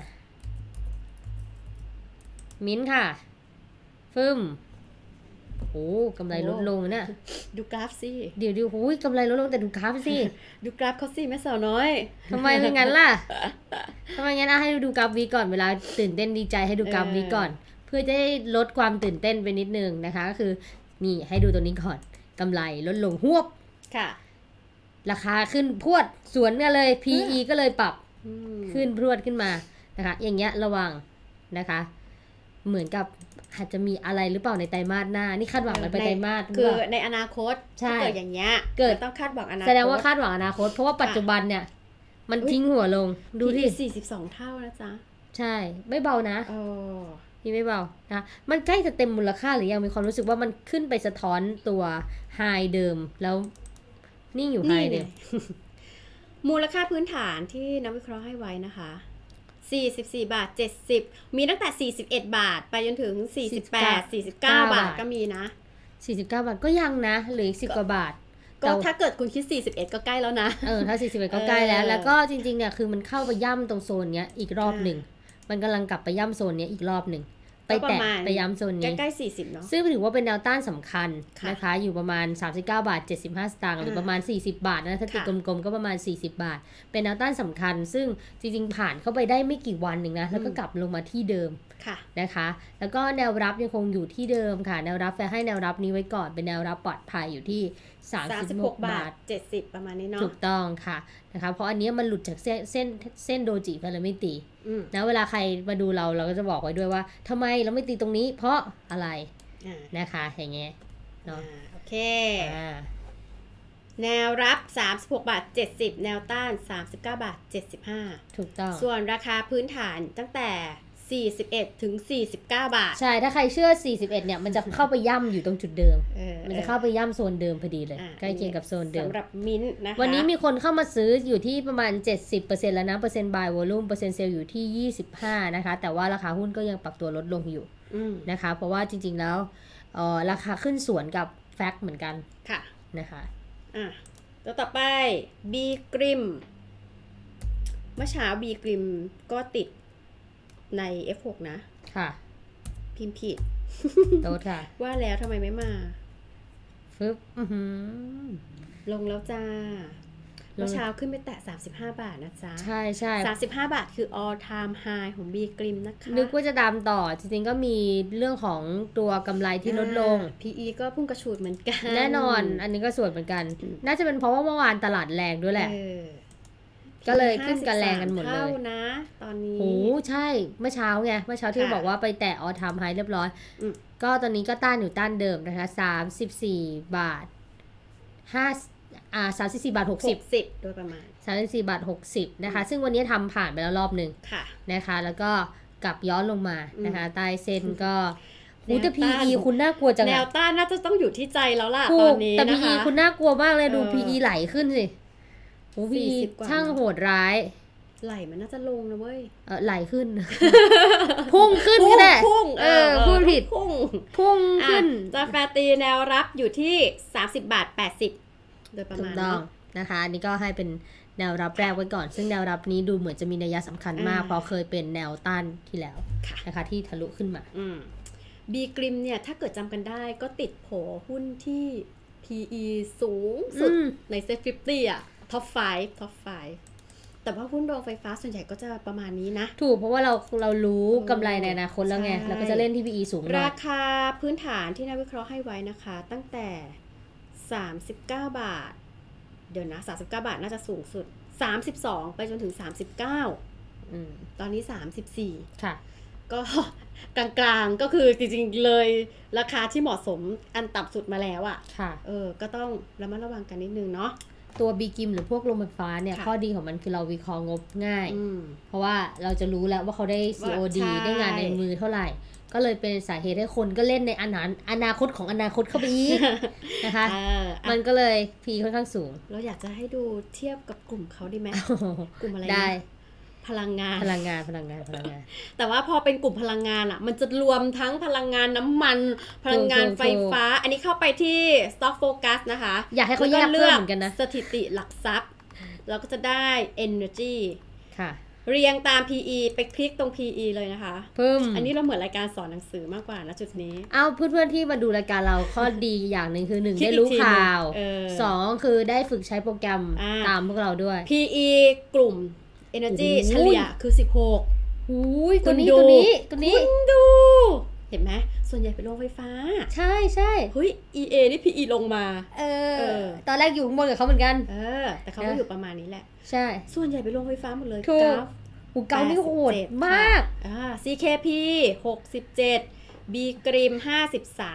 มิ้นค่ะฟึ่มโอ้กำไรลดลงเนี่ยดูกราฟสิเดี๋ยวดูโอ้ยกำไรลดลงแต่ดูกราฟสิดูกราฟเขาสิแม่สาวน้อยทำไมเป็นงั้นล่ะทำไมงั้นให้ดูกราฟวีก่อนเวลาตื่นเต้นดีใจให้ดูกราฟวีก่อนเพื่อจะได้ลดความตื่นเต้นไปนิดนึงนะคะก็คือนี่ให้ดูตัวนี้ก่อนกำไรลดลงหวบค่ะราคาขึ้นพรวดสวนกันเลย พี อี ก็เลยปรับขึ้นพรวดขึ้นมานะคะอย่างเงี้ยระวังนะคะเหมือนกับอาจจะมีอะไรหรือเปล่าในไตรมาสหน้านี่คาดหวังไปไตรมาสคือในอนาคตถ้าเกิดอย่างเงี้ยเกิดต้องคาดหวังอนาคตแสดงว่าคาดหวังอนาคตเพราะว่าปัจจุบันเนี่ยมันทิ้งหัวลงดูที่สี่สิบสองเท่านะจ๊ะใช่ไม่เบานะอ๋อนี่ไม่เบานะมันใกล้จะเต็มมูลค่าหรือยังมีความรู้สึกว่ามันขึ้นไปสะท้อนตัวไฮเดิมแล้วนิ่งอยู่ไฮเดิมมูลค่าพื้นฐานที่นักวิเคราะห์ให้ไว้นะคะสี่สิบสี่บาทเจ็ดสิบมีตั้งแต่สี่สิบเอ็ดบาทไปจนถึงสี่สิบแปด สี่สิบเก้าบาทก็มีนะสี่สิบเก้าบาทก็ยังนะเหลืออีกสิบกว่าบาทก็ถ้าเกิดคุณคิดสี่สิบเอ็ดก็ใกล้แล้วนะเออถ้าสี่สิบเอ็ดก็ใกล้แล้วแล้วก็จริงๆเนี่ยคือมันเข้าไปย่ำตรงโซนเนี้ยอีกรอบหนึ่งมันกำลังกลับไปย่ำโซนเนี้ยอีกรอบหนึ่งไปแตะไปย้ำโซนนี้ใกล้ๆสี่สิบเนาะซึ่งถือว่าเป็นแนวต้านสำคัญนะคะอยู่ประมาณสามสิบเก้าบาทเจ็ดสิบห้าสตางค์หรือประมาณสี่สิบบาทนะถ้าติดกลมๆก็ประมาณสี่สิบบาทเป็นแนวต้านสำคัญซึ่งจริงๆผ่านเข้าไปได้ไม่กี่วันหนึ่งนะแล้วก็กลับลงมาที่เดิมนะคะแล้วก็แนวรับยังคงอยู่ที่เดิมค่ะแนวรับแฟร์ให้แนวรับนี้ไว้ก่อนเป็นแนวรับปลอดภัยอยู่ที่สามสิบหกบาทเจ็ดสิบประมาณนี้เนาะถูกต้องค่ะนะคะเพราะอันนี้มันหลุดจากเส้นเส้นเส้นโดจิไปเลยไม่ตีนะเวลาใครมาดูเราเราก็จะบอกไว้ด้วยว่าทำไมเราไม่ตีตรงนี้เพราะอะไรนะคะอย่างเงี้ยเนาะโอเคแนวรับสามสิบหกบาทเจ็ดสิบแนวต้านสามสิบเก้าบาทเจ็ดสิบห้าถูกต้องส่วนราคาพื้นฐานตั้งแต่สี่สิบเอ็ดถึงสี่สิบเก้าบาทใช่ถ้าใครเชื่อสี่สิบเอ็ดเนี่ยมันจะเข้าไปย่ำอยู่ตรงจุดเดิมมันจะเข้าไปย่ำโซนเดิมพอดีเลยใกล้เคียงกับโซนเดิมสำหรับมิ้นนะคะวันนี้มีคนเข้ามาซื้ออยู่ที่ประมาณ เจ็ดสิบเปอร์เซ็นต์ แล้วนะเปอร์เซ็นต์ buy volume เปอร์เซ็นต์ sell อยู่ที่ยี่สิบห้านะคะแต่ว่าราคาหุ้นก็ยังปรับตัวลดลงอยู่นะคะเพราะว่าจริงๆแล้วเอ่อราคาขึ้นสวนกับแฟกต์เหมือนกันค่ะนะคะอ่ะตัวต่อไป B Grim เมื่อเช้า B Grim ก็ติดใน เอฟ หก นะค่ะพิมพ์ผิดโต๊ดค่ะว่าแล้วทำไมไม่มาฟึบอื้อหือลงแล้วจ้าเมื่อเช้าขึ้นไปแตะสามสิบห้าบาทนะจ๊ะใช่ใช่สามสิบห้าบาทคือ all time high ของ B กริมนะคะนึกว่าจะตามต่อจริงๆก็มีเรื่องของตัวกำไรที่ลดลงพี อี ก็พุ่งกระฉูดเหมือนกันแน่นอนอันนี้ก็ส่วนเหมือนกันน่าจะเป็นเพราะว่าเมื่อวานตลาดแรงด้วยแหละก็เลยขึ้นกันแรงกันหมดเลยนะตอนนี้โอ้ใช่เมื่อเช้าไงเมื่อเช้าที่บอกว่าไปแตะ all time high เรียบร้อยก็ตอนนี้ก็ต้านอยู่ต้านเดิมนะคะสามสิบสี่บาทห้าอ่าสามสิบสี่บาทหกสิบโดยประมาณสามสิบสี่บาทหกสิบนะคะซึ่งวันนี้ทำผ่านไปแล้วรอบนึงนะคะแล้วก็กลับย้อนลงมานะคะใต้เส้นก็หูแต่ พี อี คุณน่ากลัวจังแนวต้านน่าจะต้องอยู่ที่ใจแล้วล่ะตอนนี้นะคะแต่ พี อี คุณน่ากลัวมากเลยดู พี อี ไหลขึ้นสิโอ้ พี อี ช่างโหดร้ายไหลมันน่าจะลงนะเว้ยเออไหลขึ้นพุ่งขึ้นก็ได้พุ่งเออพูดผิดพุ่งพุ่งขึ้นกาแฟตีแนวรับอยู่ที่สามสิบบาทแปดสิบโดยประมาณเนาะนะคะอันนี้ก็ให้เป็นแนวรับแรกไว้ก่อนซึ่งแนวรับนี้ดูเหมือนจะมีนัยสำคัญมากเพราะเคยเป็นแนวต้านที่แล้วนะคะที่ทะลุขึ้นมาบีกริมเนี่ยถ้าเกิดจำกันได้ก็ติดโผหุ้นที่ พี อี สูงสุดในเซ็ตห้าสิบอ่ะท็อปห้าท็อปห้าแต่ว่าหุ้นโรงไฟฟ้าส่วนใหญ่ก็จะประมาณนี้นะถูกเพราะว่าเราเรารู้กำไรในอนาคตแล้วไงเราก็จะเล่นที่ พี อี สูงราคาพื้นฐานที่นักวิเคราะห์ให้ไว้นะคะตั้งแต่สามสิบเก้าบาทเดี๋ยวนะสามสิบเก้าบาทน่าจะสูงสุดสามสิบสองไปจนถึงสามสิบเก้าอืมตอนนี้สามสิบสี่ค่ะก็กลางๆก็คือจริงๆเลยราคาที่เหมาะสมอันต่ำสุดมาแล้วอ่ะค่ะเออก็ต้องระมัดระวังกันนิดนึงเนาะตัวบีกิมหรือพวกโรงไฟฟ้าเนี่ยข้อดีของมันคือเราวิเคราะห์งบง่ายเพราะว่าเราจะรู้แล้วว่าเขาได้ ซี โอ ดี ได้งานในมือเท่าไหร่ก็เลยเป็นสาเหตุให้คนก็เล่นในอนาอนาคตของอนาคตเข้าไปอีกนะคะมันก็เลยพีค่อนข้างสูงเราอยากจะให้ดูเทียบกับกลุ่มเขาดีไหมกลุ่มอะไรนะได้พลังงานพลังงานพลังงานพลังงานแต่ว่าพอเป็นกลุ่มพลังงานอ่ะมันจะรวมทั้งพลังงานน้ำมันพลังงานไฟฟ้าอันนี้เข้าไปที่ Stock Focus นะคะอยากให้เขาแยกเพิ่มเหมือนกันนะสถิติหลักทรัพย์เราก็จะได้ Energy ค่ะเรียงตาม พี อี ไปคลิกตรง พี อี เลยนะคะเพิ่มอันนี้เราเหมือนรายการสอนหนังสือมากกว่านะจุดนี้เอาเพื่อนๆที่มาดูรายการเราข้อดีอย่างหนึ่งคือหนึ่งได้รู้ข่าวสองคือได้ฝึกใช้โปรแกรมตามพวกเราด้วยพี อี กลุ่มEnergy เฉลี่ยคือสิบหกหูยตัวนี้ตัวนี้ตัวนี้คุณดูเห็นไหมส่วนใหญ่เป็นโรงไฟฟ้าใช่ใช่เฮ้ย อี เอ นี่ พี อี ลงมาเออตอนแรกอยู่ข้างบนกับเขาเหมือนกันเออแต่เขาก็อยู่ประมาณนี้แหละใช่ส่วนใหญ่เป็นโรงไฟฟ้าหมดเลยกราฟหูเกานี่โหดมากอ่า ซี เค พี หกสิบเจ็ด B กริมห้าสิบสาม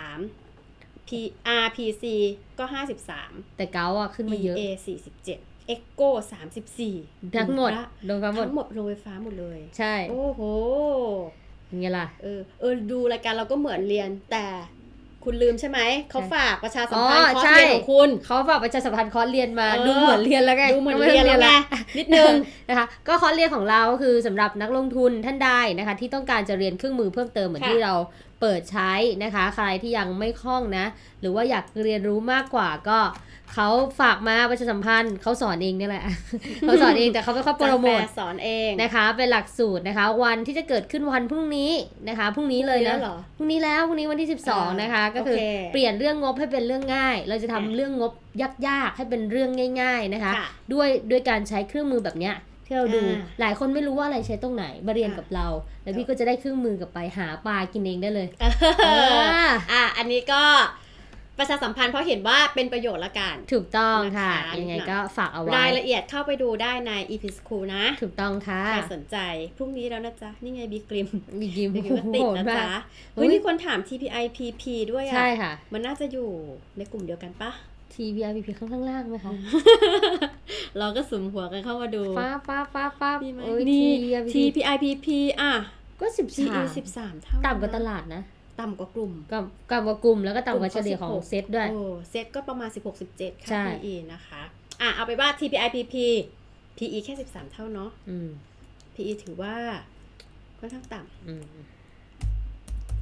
P อาร์ พี ซี ก็ห้าสิบสามแต่เกาอ่ะขึ้นมาเยอะอี เอ สี่สิบเจ็ดEcho สามสิบสี่ทั้งหมดโรงไฟฟ้าหมดทั้งหมดโรงไฟฟ้าหมดเลยใช่โอ้โหยังไงล่ะเออเออดูรายการเราก็เหมือนเรียนแต่คุณลืมใช่ไหมเขาฝากประชาสัมพันธ์คอร์สเรียนของคุณเขาฝากประชาสัมพันธ์คอร์สเรียนมาดูเหมือนเรียนแล้วไงดูเหมือนเรียนแล้วไงนิดนึงนะคะก็คอร์สเรียนของเราคือสำหรับนักลงทุนท่านใดนะคะที่ต้องการจะเรียนเครื่องมือเพิ่มเติมเหมือนที่เราเปิดใช้นะคะใครที่ยังไม่คล่องนะหรือว่าอยากเรียนรู้มากกว่าก็เขาฝากมาประชาสัมพันธ์เขาสอนเองนี่แหละเขาสอนเองแต่เขาไม่ค่อยโปรโมทสอนเองนะคะเป็นหลักสูตรนะคะวันที่จะเกิดขึ้นวันพรุ่งนี้นะคะพรุ่งนี้เลยนะพรุ่งนี้แล้วพรุ่งนี้วันที่สิบสองนะคะก็คือเปลี่ยนเรื่องงบให้เป็นเรื่องง่ายเราจะทำเรื่องงบยากๆให้เป็นเรื่องง่ายๆนะคะด้วยด้วยการใช้เครื่องมือแบบเนี้ยที่เราดูหลายคนไม่รู้ว่าอะไรใช้ตรงไหนมาเรียนกับเราแล้วพี่ก็จะได้เครื่องมือกลับไปหาปลากินเองได้เลยอ่าอันนี้ก็ประชาสัมพันธ์เพราะเห็นว่าเป็นประโยชน์ละกันถูกต้องค่ะยังไงก็ฝากเอาไว้รายละเอียดเข้าไปดูได้ใน อี พี School นะถูกต้องค่ะใครสนใจพรุ่งนี้แล้วนะจ๊ะนี่ไงบีกริมบีกริมติดนะจ๊ะเฮ้ยมีคนถาม ที พี ไอ พี พี ด้วยอ่ะใช่ค่ะมันน่าจะอยู่ในกลุ่มเดียวกันปะที พี ไอ พี พี ข้างล่างไหมคะเราก็สุมหัวกันเข้ามาดูฟ้าฟ้าฟ้าฟ้านี่ ที พี ไอ พี พี อ่ะก็สิบสามสิบสามเท่าต่ำกว่าตลาดนะต่ำกว่ากลุ่มกับกับว่ากลุ่มแล้วก็ต่ำกว่าเฉลี่ยของเซตด้วยโอ้เซตก็ประมาณ สิบหก สิบเจ็ด ค่ะ พี อี นะคะอ่ะเอาไปว่า ที พี ไอ พี พี พี อี แค่สิบสามเท่าเนาะอืม พี อี ถือว่าค่อนข้างต่ำ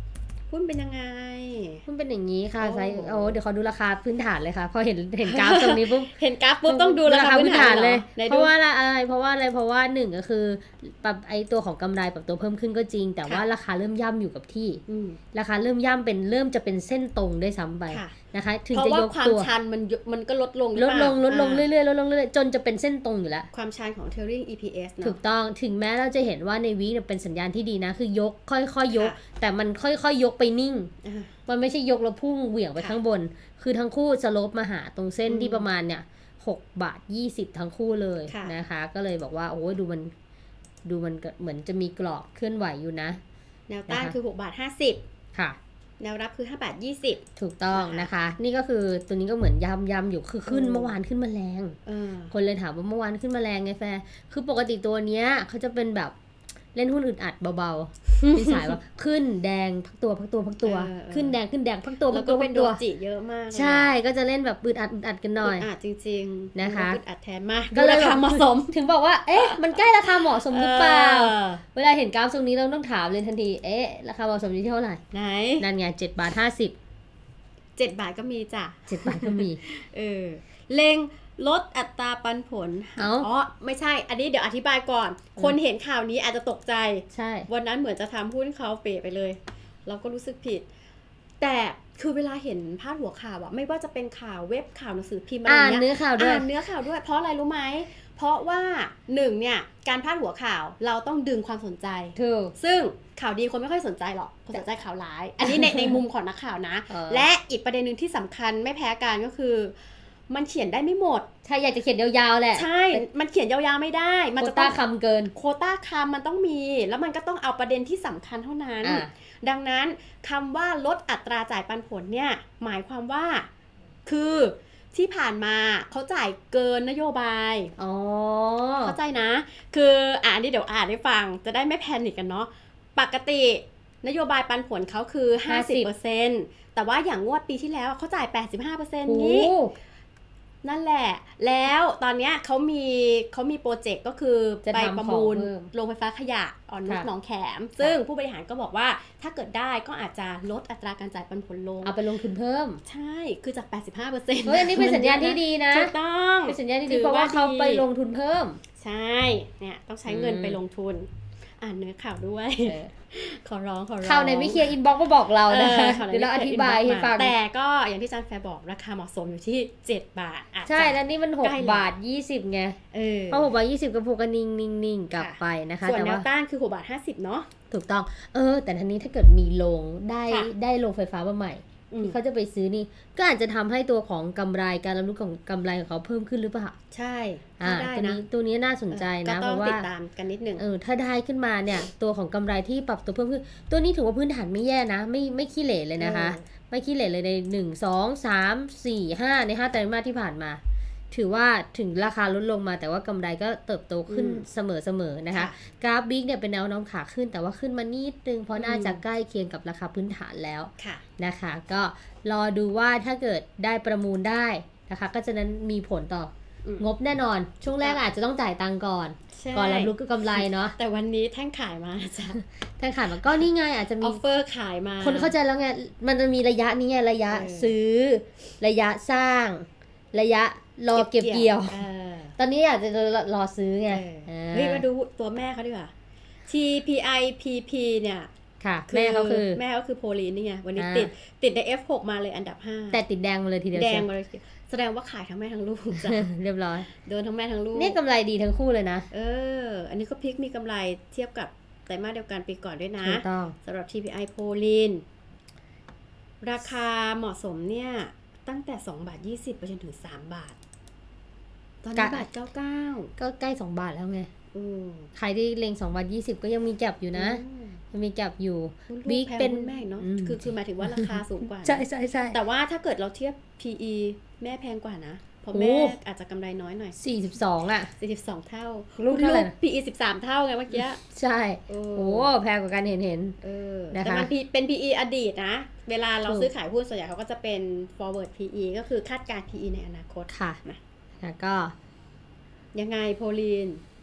หุ้นเป็นยังไงหุ้นเป็นอย่างนี้ค่ะไซส์โอ้เดี๋ยวขอดูราคาพื้นฐานเลยค่ะพอเห็นเห็นกราฟตรงนี้ปุ๊บเห็นกราฟปุ๊บต้องดูราคาพื้นฐานเลยเพราะว่าอะไรเพราะว่าอะไรเพราะว่าหนึ่งก็คือปรับไอตัวของกำไรปรับตัวเพิ่มขึ้นก็จริงแต่ว่าราคาเริ่มย่ำอยู่กับที่ราคาเริ่มย่ำเป็นเริ่มจะเป็นเส้นตรงด้วยซ้ำไปนะคะถึงจะยกตัวความชันมันมันก็ลดลงลดลงลดลงเรื่อยๆลดลงเรื่อยๆจนจะเป็นเส้นตรงอยู่แล้วความชันของ Trailing อี พี เอสถูกต้องถึงแม้เราจะเห็นว่าในวีคเป็นสัญญาณที่ดีนะคือยกค่อยๆยกแต่มันค่อยๆยกไปนิ่งมันไม่ใช่ยกแล้วพุ่งเหวี่ยงไปข้างบนคือทั้งคู่สโลปมาหาตรงเส้นที่ประมาณเนี่ยหกบาทยี่สิบทั้งคู่เลยนะคะก็เลยบอกว่าโอ้ดูมันดูมันเหมือนจะมีกรอบเคลื่อนไหวอยู่นะแนวต้านคือหกบาทห้าสิบค่ะแนวรับคือห้าบาทยี่สิบถูกต้องนะคะนี่ก็คือตัวนี้ก็เหมือนย้ำย้ำอยู่คือขึ้นเมื่อวานขึ้นมาแรงคนเลยถามว่าเมื่อวานขึ้นมาแรงไงแฟคือปกติตัวเนี้ยเขาจะเป็นแบบเล่นหุ้นอึดอัดเบาๆมีสายว่าขึ้นแดงพักตัวพักตัวพักตัวขึ้นแดงขึ้นแดงพักตัวพักตัวเป็นโดจิเยอะมากใช่ก็จะเล่นแบบอึดอัดอึดอัดกันหน่อยอึดอัดจริงๆนะคะอึดอัดแทนมากก็เลยราคาเหมาะสมถึงบอกว่าเอ๊ะมันใกล้ราคาเหมาะสมหรือเปล่าเวลาเห็นกราฟตรงนี้เราต้องถามเลยทันทีเอ๊ะราคาเหมาะสมอยู่ที่เท่าไหร่ไหนนั่นไงเจ็ดบาทห้าสิบเจ็ดบาทก็มีจ้ะเจ็ดบาทก็มีเออเล็งลดอัตราปันผลอ๋อไม่ใช่อันนี้เดี๋ยวอธิบายก่อนคนเห็นข่าวนี้อาจจะตกใจใช่วันนั้นเหมือนจะทำหุ้นเขาเป๋ไปเลยเราก็รู้สึกผิดแต่คือเวลาเห็นพาดหัวข่าวอะไม่ว่าจะเป็นข่าวเว็บข่าวหนังสือพิมพ์อะไรเงี้ยอ่านเนื้อข่าวด้วยอ่านเนื้อข่าวด้วยเพราะอะไรรู้ไหมเพราะว่าหนึ่งเนี่ยการพาดหัวข่าวเราต้องดึงความสนใจถูกซึ่งข่าวดีคนไม่ค่อยสนใจหรอกคนสนใจข่าวร้ายอันนี้ในในมุมของนักข่าวนะและอีกประเด็นนึงที่สำคัญไม่แพ้กันก็คือมันเขียนได้ไม่หมดใช่อยากจะเขียนยาวๆแหละใช่มันเขียนยาวๆไม่ได้มันจะต้องโควต้าคำเกินโควต้าคำมันต้องมีแล้วมันก็ต้องเอาประเด็นที่สำคัญเท่านั้นดังนั้นคำว่าลดอัตราจ่ายปันผลเนี่ยหมายความว่าคือที่ผ่านมาเขาจ่ายเกินนโยบายอ๋อเข้าใจนะคืออ่านนี่เดี๋ยวอ่านให้ฟังจะได้ไม่แพนิคกันเนาะปกตินโยบายปันผลเขาคือ ห้าสิบเปอร์เซ็นต์ แต่ว่าอย่างงวดปีที่แล้วเขาจ่าย แปดสิบห้าเปอร์เซ็นต์ นี้นั่นแหละแล้วตอนนี้เขามีเขามีโปรเจกต์ก็คือไปประมูลโรงไฟฟ้าขยะอ่อนนุชหนองแขมซึ่งผู้บริหารก็บอกว่าถ้าเกิดได้ก็อาจจะลดอัตราการจ่ายปันผลลงเอาไปลงทุนเพิ่มใช่คือจาก แปดสิบห้าเปอร์เซ็นต์เฮ้ยอันนี้เป็นสัญญาณที่ดีนะถูกต้องเป็นสัญญาณที่ดีเพราะว่าเขาไปลงทุนเพิ่มใช่เนี่ยต้องใช้เงินไปลงทุนอ่านเนื้อข่าวด้วยขอร้องขอร้องข่าวในวิเคียอินบ็อกซ์มาบอกเรานะคะเดี๋ยวเราอธิบายให้ฟังแต่ก็อย่างที่อาจารย์แฟร์บอกราคาเหมาะสมอยู่ที่เจ็ดบาทใช่แล้วนี่มันหกบาทยี่สิบไงเพราะหกบาทยี่สิบกับพวกก็นิ่งๆๆกลับไปนะคะส่วนแนวต้านคือหกบาทห้าสิบเนาะถูกต้องเออแต่ทีนี้ถ้าเกิดมีโรงได้ได้โรงไฟฟ้ามาใหม่ที่เขาจะไปซื้อนี่ก็อาจจะทำให้ตัวของกำไรการรับรู้ของกำไรของเขาเพิ่มขึ้นหรือเปล่าใช่อ่าตัวนี้ตัวนี้น่าสนใจนะเพราะว่าติดตามกันนิดนึงเออถ้าได้ขึ้นมาเนี่ยตัวของกำไรที่ปรับตัวเพิ่มขึ้นตัวนี้ถือว่าพื้นฐานไม่แย่นะไม่ไม่ขี้เหร่เลยนะคะไม่ขี้เหร่เลยในหนึ่ง สอง สาม สี่ ห้าในห้าไตรมาสที่ผ่านมาถือว่าถึงราคาลดลงมาแต่ว่ากำไรก็เติบโตขึ้นเสมอๆนะคะกราฟบิ๊กเนี่ยเป็นแนวโน้มขาขึ้นแต่ว่าขึ้นมานิดนึงเพราะน่าจะใกล้เคียงกับราคาพื้นฐานแล้วนะคะก็รอดูว่าถ้าเกิดได้ประมูลได้นะคะก็จะนั้นมีผลต่องบแน่นอนช่วงแรกอาจจะต้องจ่ายตังก่อนก่อนรับรู้ก็กำไรเนาะแต่วันนี้แท่งขายมาจ้ะแท่งขายมาก็นี่ไงอาจจะมีออฟเฟอร์ขายมาคนเข้าใจแล้วไงมันจะมีระยะนี้ไงระยะซื้อระยะสร้างระยะรอเก็บเกี่ยวตอนนี้อาจจะรอซื้อไงเฮ้ยมาดูตัวแม่เขาดีกว่า ที พี ไอ พี พี เนี่ยค่ะแม่เขาคือแม่เขาคือโพลีนนี่ไงวันนี้ติดติดใน เอฟ หก มาเลยอันดับห้าแต่ติดแดงมาเลยทีเดียวแดงมาเลยแสดงว่าขายทั้งแม่ทั้งลูกจ้ะเรียบร้อยโดนทั้งแม่ทั้งลูกนี่กำไรดีทั้งคู่เลยนะเอออันนี้ก็พลิกมีกำไรเทียบกับไตรมาสเดียวกันปีก่อนด้วยนะสำหรับ ที พี ไอ โพลีนราคาเหมาะสมเนี่ยตั้งแต่สองบาทยี่สิบไปจนถึงสามบาทตอนนี้บาทเก้าสิบเก้าก็ใกล้สองบาทแล้วไงใครที่เล็งสองบาทยี่สิบก็ยังมีแก็บอยู่นะยังมีแก็บอยู่บิ๊กเป็นแม่เนาะคือคือหมายถึงว่าราคาสูงกว่าใช่ใช่ใช่แต่ว่าถ้าเกิดเราเทียบ พี อี แม่แพงกว่านะเพราะแม่อาจจะกำไรน้อยหน่อยสี่สิบสองอ่ะสี่สิบสองเท่าลูกเท่าไหร่พี อี สิบสามเท่าไงเมื่อกี้ใช่โอ้แพงกว่ากันเห็นเห็นเออแต่มันเป็น พี อี อดีตนะเวลาเราซื้อขายหุ้นส่วนใหญ่เขาก็จะเป็น forward พี อี ก็คือคาดการณ์ พี อี ในอนาคตค่ะนะแล้วก็ยังไงโพลีน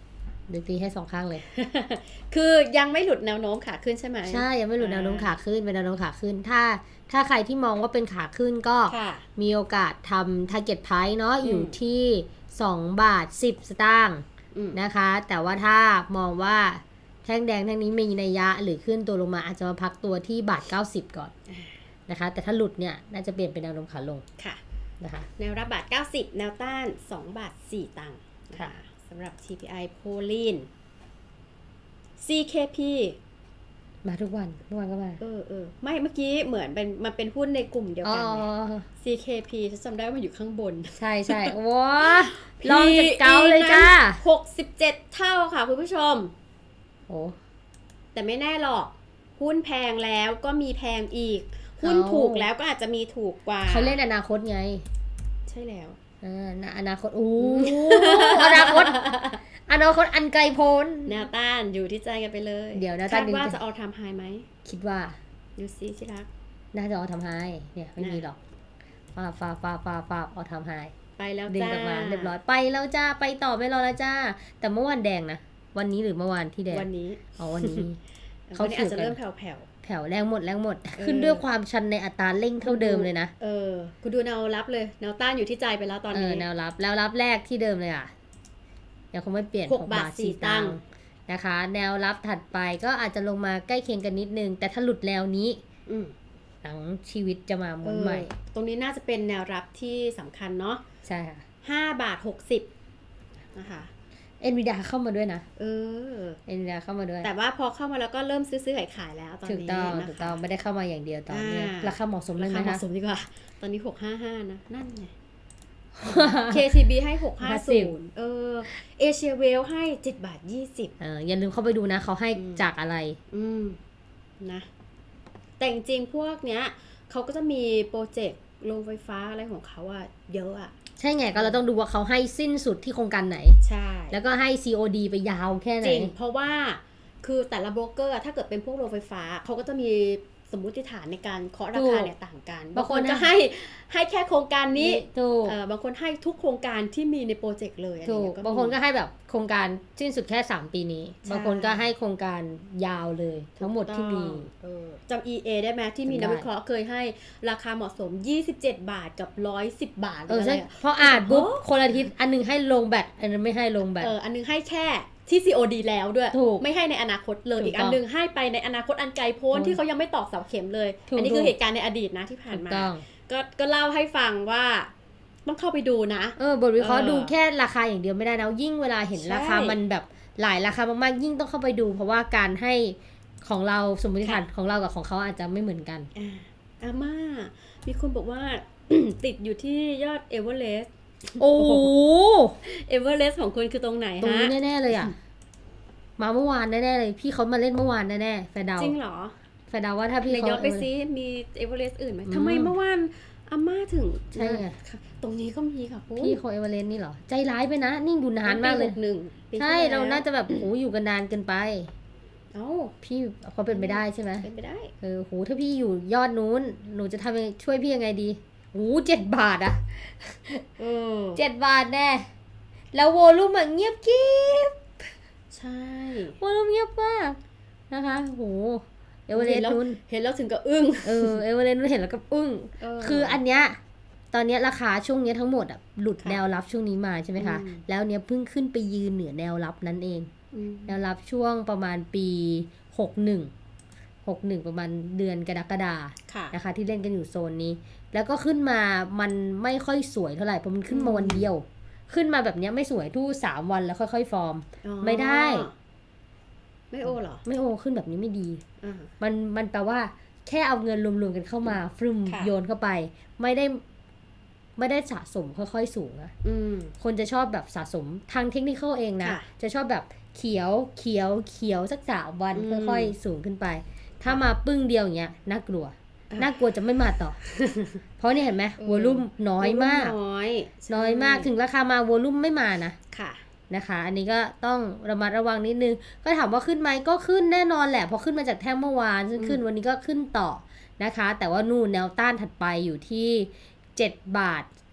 เดี๋ยวตีให้สองข้างเลยคือยังไม่หลุดแนวโน้มขาขึ้นใช่ไหมใช่ยังไม่หลุดแนวโน้มขาขึ้นเป็นแนวโน้มขาขึ้นถ้าถ้าใครที่มองว่าเป็นขาขึ้นก็มีโอกาสทำ target price เนาะอยู่ที่สองบาทสิบสตางค์นะคะแต่ว่าถ้ามองว่าแท่งแดงแท่งนี้มีนัยยะหรือขึ้นตัวลงมาอาจจะมาพักตัวที่บาทเก้าสิบก่อนนะคะแต่ถ้าหลุดเนี่ยน่าจะเปลี่ยนเป็นแนวโน้มขาลงค่ะนะคะแนวรับบาทเก้าสิบแนวต้านสองบาทสี่ตังค์ค่ะสำหรับ ที พี ไอ โพลีน ซี เค พีมาทุกวันทุกวันก็มาเออเออไม่เมื่อกี้เหมือนเป็นมันเป็นหุ้นในกลุ่มเดียวกัน ซี เค พี ฉันจำได้ว่ามันอยู่ข้างบนใช่ใช่ว้าลองจากเก้าเลยจ้าหกสิบเจ็ดเท่าค่ะคุณผู้ชมโอ้แต่ไม่แน่หรอกหุ้นแพงแล้วก็มีแพงอีกหุ้นถูกแล้วก็อาจจะมีถูกกว่าเขาเล่นอนาคตไงใช่แล้วอ่าอนาคตโอ้อนาคตอนาคตอันไกลโพ้นแนวต้านอยู่ที่ใจกันไปเลยเดี๋ยวแนวต้านคาดว่าจะเอาทำไฮไหมคิดว่าดูซิที่รักน่าจะเอาทำไฮเนี่ยไม่มีหรอกฟาฟาฟาฟาฟาเอาทำไฮไปแล้วจ้าดึงกลับมาเรียบร้อยไปแล้วจ้าไปต่อไม่รอแล้วจ้าแต่เมื่อวานแดงนะวันนี้หรือเมื่อวานที่แดงวันนี้อ๋อวันนี้เขาอาจจะเริ่มแผ่วแผ่วแผ่วแรงหมดแรงหมดขึ้นด้วยความชันในอัตราเร่งเท่าเดิมเลยนะเออคุณดูแนวรับเลยแนวต้านอยู่ที่ใจไปแล้วตอนนี้แนวรับแล้วรับแรกที่เดิมเลยอ่ะยังคงไม่เปลี่ยนหกบาทสี่ตังค์นะคะแนวรับถัดไปก็อาจจะลงมาใกล้เคียงกันนิดนึงแต่ถ้าหลุดแนวนี้หลังชีวิตจะมาหมุนใหม่ตรงนี้น่าจะเป็นแนวรับที่สำคัญเนาะใช่ค่ะห้าบาทหกสิบนะคะเอ็นวีดาเข้ามาด้วยนะเออเอ็นวีดาเข้ามาด้วยแต่ว่าพอเข้ามาแล้วก็เริ่มซื้อๆขายๆแล้วตอนนี้ถูกต้องถูกต้องไม่ได้เข้ามาอย่างเดียวตอนนี้ราคาเหมาะสมเลยนะคะราคาเหมาะสมดีกว่าตอนนี้หกห้าห้านะนั่นไงเค ที บี ให้หกห้าศูนย์เออเอเชียเวลให้เจ็ดบาทยี่สิบเอออย่าลืมเข้าไปดูนะเขาให้จากอะไรอืมนะแต่จริงๆพวกเนี้ยเขาก็จะมีโปรเจกต์โรงไฟฟ้าอะไรของเขาอะเยอะอะใช่ไงก็เราต้องดูว่าเขาให้สิ้นสุดที่โครงการไหนใช่แล้วก็ให้ ซี โอ ดี ไปยาวแค่ไหนจริงเพราะว่าคือแต่ละโบรกเกอร์ถ้าเกิดเป็นพวกโรงไฟฟ้าเขาก็จะมีสมมุติฐานในการเคาะราคาเนี่ยต่างกันบางคนก็ให้ให้แค่โครงการนี้เออบางคนให้ทุกโครงการที่มีในโปรเจกต์เลยอะไรอย่างเงี้ยบางคนก็ให้แบบโครงการสิ้นสุดแค่สามปีนี้บางคนก็ให้โครงการยาวเลยทั้งหมดที่มีจำ อี เอ ได้ไหมที่มีนักวิเคราะห์เคยให้ราคาเหมาะสมยี่สิบเจ็ดบาทกับหนึ่งร้อยสิบบาทอะไรเพราะอ่านปุ๊บคนละทิศอันนึงให้ลงแบตอันนึงไม่ให้ลงแบตเอออันนึงให้แค่ที่ ซี โอ ดี แล้วด้วยไม่ให้ในอนาคตเลยอีกอันนึงให้ไปในอนาคตอันไกลโพ้นที่เขายังไม่ตอกเสาเข็มเลยอันนี้คือเหตุการณ์ในอดีตนะที่ผ่านมาก็ก็เล่าให้ฟังว่าต้องเข้าไปดูนะเออบทวิเคราะห์ดูแค่ราคาอย่างเดียวไม่ได้นะยิ่งเวลาเห็นราคามันแบบหลายราคามากๆยิ่งต้องเข้าไปดูเพราะว่าการให้ของเราสมมติฐานของเรากับของเขาอาจจะไม่เหมือนกันอ่าอาม่ามีคนบอกว่า ติดอยู่ที่ยอดเอเวอเรสต์โอ้เอเวอเรสต์ของคุณคือตรงไหนฮะตรงนี้แน่ๆเลยอ่ะมาเมื่อวานแน่ๆเลยพี่เขามาเล่นเมื่อวานแน่ๆแฟนดาวจริงเหรอแฟนดาวว่าถ้าพี่เขาย้อนไปซิมีเอเวอเรสต์อื่นไหมทำไมเมื่อวานอาม่าถึงใช่ตรงนี้ก็มีค่ะพี่เขาเอเวอเรสต์นี่เหรอใจร้ายไปนะนิ่งดูนานมากเลยใช่เราน่าจะแบบโหอยู่กันนานเกินไปเอ้าพี่เขาเป็นไปได้ใช่ไหมเป็นไปได้เออโหถ้าพี่อยู่ยอดนู้นหนูจะทำยังไงช่วยพี่ยังไงดีโหเจ็ดบาทอะเออเจ็ดบาทแน่แล้วโวลูมมันเงียบกิ๊บใช่โวลูมเงียบมากนะคะโหเอเวอเรสต์นู้นเห็นแล้วถึงกับอึ้งเออเอเวอเรสต์นู้นเห็นแล้วก็อึ้งคืออันเนี้ยตอนนี้ราคาช่วงนี้ทั้งหมดอ่ะหลุดแนวรับช่วงนี้มาใช่ไหมคะแล้วเนี้ยเพิ่งขึ้นไปยืนเหนือแนวรับนั่นเองแนวรับช่วงประมาณปีหกสิบเอ็ด หกสิบเอ็ดประมาณเดือนกรกฎาคมนะคะที่เล่นกันอยู่โซนนี้แล้วก็ขึ้นมามันไม่ค่อยสวยเท่าไหร่เพราะมันขึ้นมาวันเดียวขึ้นมาแบบนี้ไม่สวยทู่สามวันแล้วค่อยๆฟอร์มไม่ได้ไม่โอหรอไม่โอขึ้นแบบนี้ไม่ดีมันมันแปลว่าแค่เอาเงินรวมๆกันเข้ามาฟึ่มโยนเข้าไปไม่ได้ไม่ได้สะสมค่อยๆสูงอะคนจะชอบแบบสะสมทางเทคนิคเองนะจะชอบแบบเขียวเขียวเขียวสักสามวันค่อยๆสูงขึ้นไปถ้ามาปึ้งเดียวอย่างเงี้ยน่ากลัวน่ากลัวจะไม่มาต่อเพราะนี่เห็นไหมวอลุ่มน้อยมากน้อยน้อยมากถึงราคามาวอลุ่มไม่มานะค่ะนะคะอันนี้ก็ต้องระมัดระวังนิดนึงก็ถามว่าขึ้นไหมก็ขึ้นแน่นอนแหละพอขึ้นมาจากแท่งเมื่อวานซึ่งขึ้นวันนี้ก็ขึ้นต่อนะคะแต่ว่านู่นแนวต้านถัดไปอยู่ที่เจ็ดบาท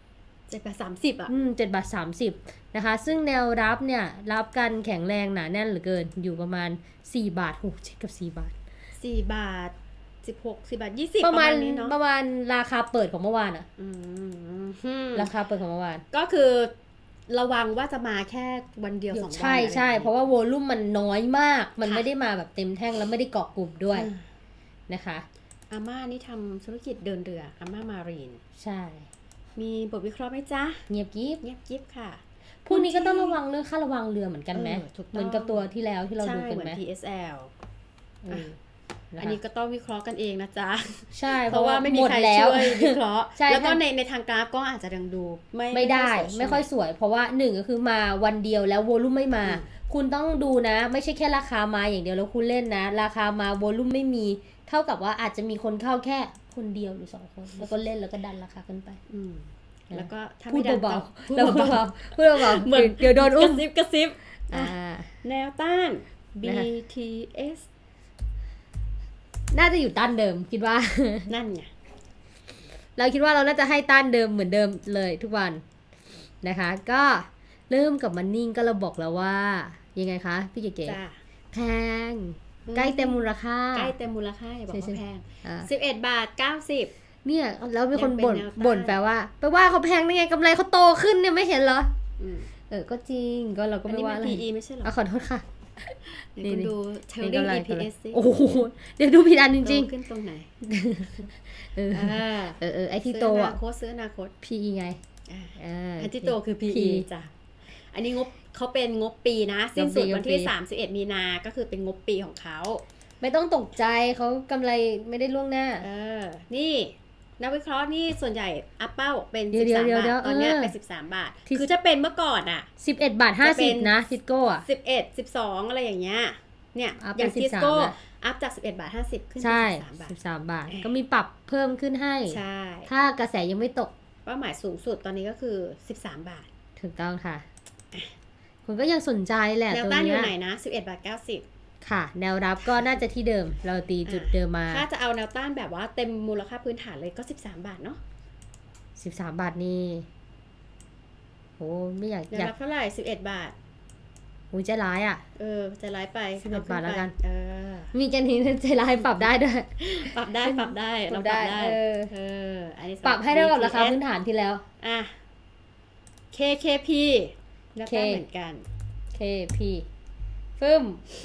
เจ็ดบาทสามสิบอ่ะอืมเจ็ดบาทสามสิบนะคะซึ่งแนวรับเนี่ยรับกันแข็งแรงหนาแน่นเหลือเกินอยู่ประมาณสี่บาทโหเช็คกับสี่บาทสี่บาทสิบหก สี่บาทยี่สิบประมาณนี้เนาะประมาณราคาเปิดของเมื่อวานอ่ะราคาเปิดของเมื่อวานก็คือระวังว่าจะมาแค่วันเดียวสองวันใช่ใช่เพราะว่าโวลุ่มมันน้อยมากมันไม่ได้มาแบบเต็มแท่งแล้วไม่ได้เกาะกลุ่มด้วยนะคะอาม่านี่ทำธุรกิจเดินเรืออาม่ามารีนใช่มีบทวิเคราะห์ไหมจ๊ะเงียบกิ๊บเงียบกิ๊บค่ะพวกนี้ก็ต้องระวังเรื่องค่าระวังเรือเหมือนกันไหมเหมือนกับตัวที่แล้วที่เราดูกันไหมพี เอส แอล อันนี้ก็ต้องวิเคราะห์กันเองนะจ๊ะใช่เพราะว่าไม่มีใครช่วยวิเคราะห์แล้วก็ในในทางกราฟก็อาจจะยังดูไม่ไม่ได้ไม่ค่อยสวยเพราะว่าหนึ่งก็คือมาวันเดียวแล้วโวลุ่มไม่มาคุณต้องดูนะไม่ใช่แค่ราคามาอย่างเดียวแล้วคุณเล่นนะราคามาโวลุ่มไม่มีเท่ากับว่าอาจจะมีคนเข้าแค่คนเดียวหรือสองคนแล้วก็เล่นแล้วก็ดันราคาขึ้นไปแล้วก็ถ้าไม่ดันเบาๆแล้วเบาๆพูดเบาๆเหมือนเดี๋ยวโดนอุ้มกระซิบกระซิบแนวต้าน บี ที เอสน่าจะอยู่ต้านเดิมคิดว่านั่นไงเราคิดว่าเราน่าจะให้ต้านเดิมเหมือนเดิมเลยทุกวันนะคะก็เริ่มกับมันนิ่งก็เราบอกแล้วว่ายังไงคะพี่เก๋ๆแพงใกล้เต็มมูลค่าใกล้เต็มมูลค่าอย่าบอกว่าแพงสิบเอ็ดบาทเก้าสิบเนี่ยแล้วมีคนบ่นบ่นแปลว่าแปลว่าเขาแพงได้ไงกำไรเขาโตขึ้นเนี่ยไม่เห็นเหรอเออก็จริงก็เราก็ไม่ว่าอะไรพี อี ไม่ใช่หรอขอโทษค่ะนี่คุณดูเทลลิ่ง อี พี เอส สิโอ้โหเดี๋ยวดูผิดอันจริงๆขึ้นตรงไหนเออเออเออไอที่โตอ่ะโคตรซื้ออนาคตพี อี ไงอันที่โตคือ พี อี จ้ะอันนี้งบเขาเป็นงบปีนะสิ้นสุดวันที่สามสิบเอ็ดมีนาก็คือเป็นงบปีของเขาไม่ต้องตกใจเขากำไรไม่ได้ล่วงหน้าเออนี่นักวิเคราะห์นี่ส่วนใหญ่อัพเป้าเป็นสิบสามบาทตอนนี้เป็นสิบสามบาทคือจะเป็นเมื่อก่อนอ่ะสิบเอ็ดบาทห้าสิบนะทิสโก้อ่ะสิบเอ็ด สิบสองอะไรอย่างเงี้ยเนี่ยอย่างทิสโก้อัพจากสิบเอ็ดบาทห้าสิบขึ้นเป็นสิบสามบาทสิบสามบาทก็มีปรับเพิ่มขึ้นให้ใช่ถ้ากระแสยังไม่ตกเป้าหมายสูงสุดตอนนี้ก็คือสิบสามบาทถูกต้องค่ะคุณก็ยังสนใจแหละตัวนี้แนวต้านอยู่ไหนนะสิบเอ็ดบาทเก้าสิบค่ะแนวรับก็น่าจะที่เดิมเราตีจุดเดิมมาถ้าจะเอาแนวต้านแบบว่าเต็มมูลค่าพื้นฐานเลยก็สิบสามบาทเนาะสิบสามบาทนี่โหไม่อยากอยากเท่าไหร่สิบเอ็ดบาทโหใจร้ายอ่ะเออใจร้ายไปสิบเอ็ดบาทแล้วกันเออมีกันนี้ใจร้ายปรับได้ด้วยปรับได้ปรับได้เราปรับได้เออเอออันนี้ปรับให้เท่ากับราคาพื้นฐานที่แล้วอ่ะ เค เค พี แล้วก็เหมือนกันเค พี ฟึ่ม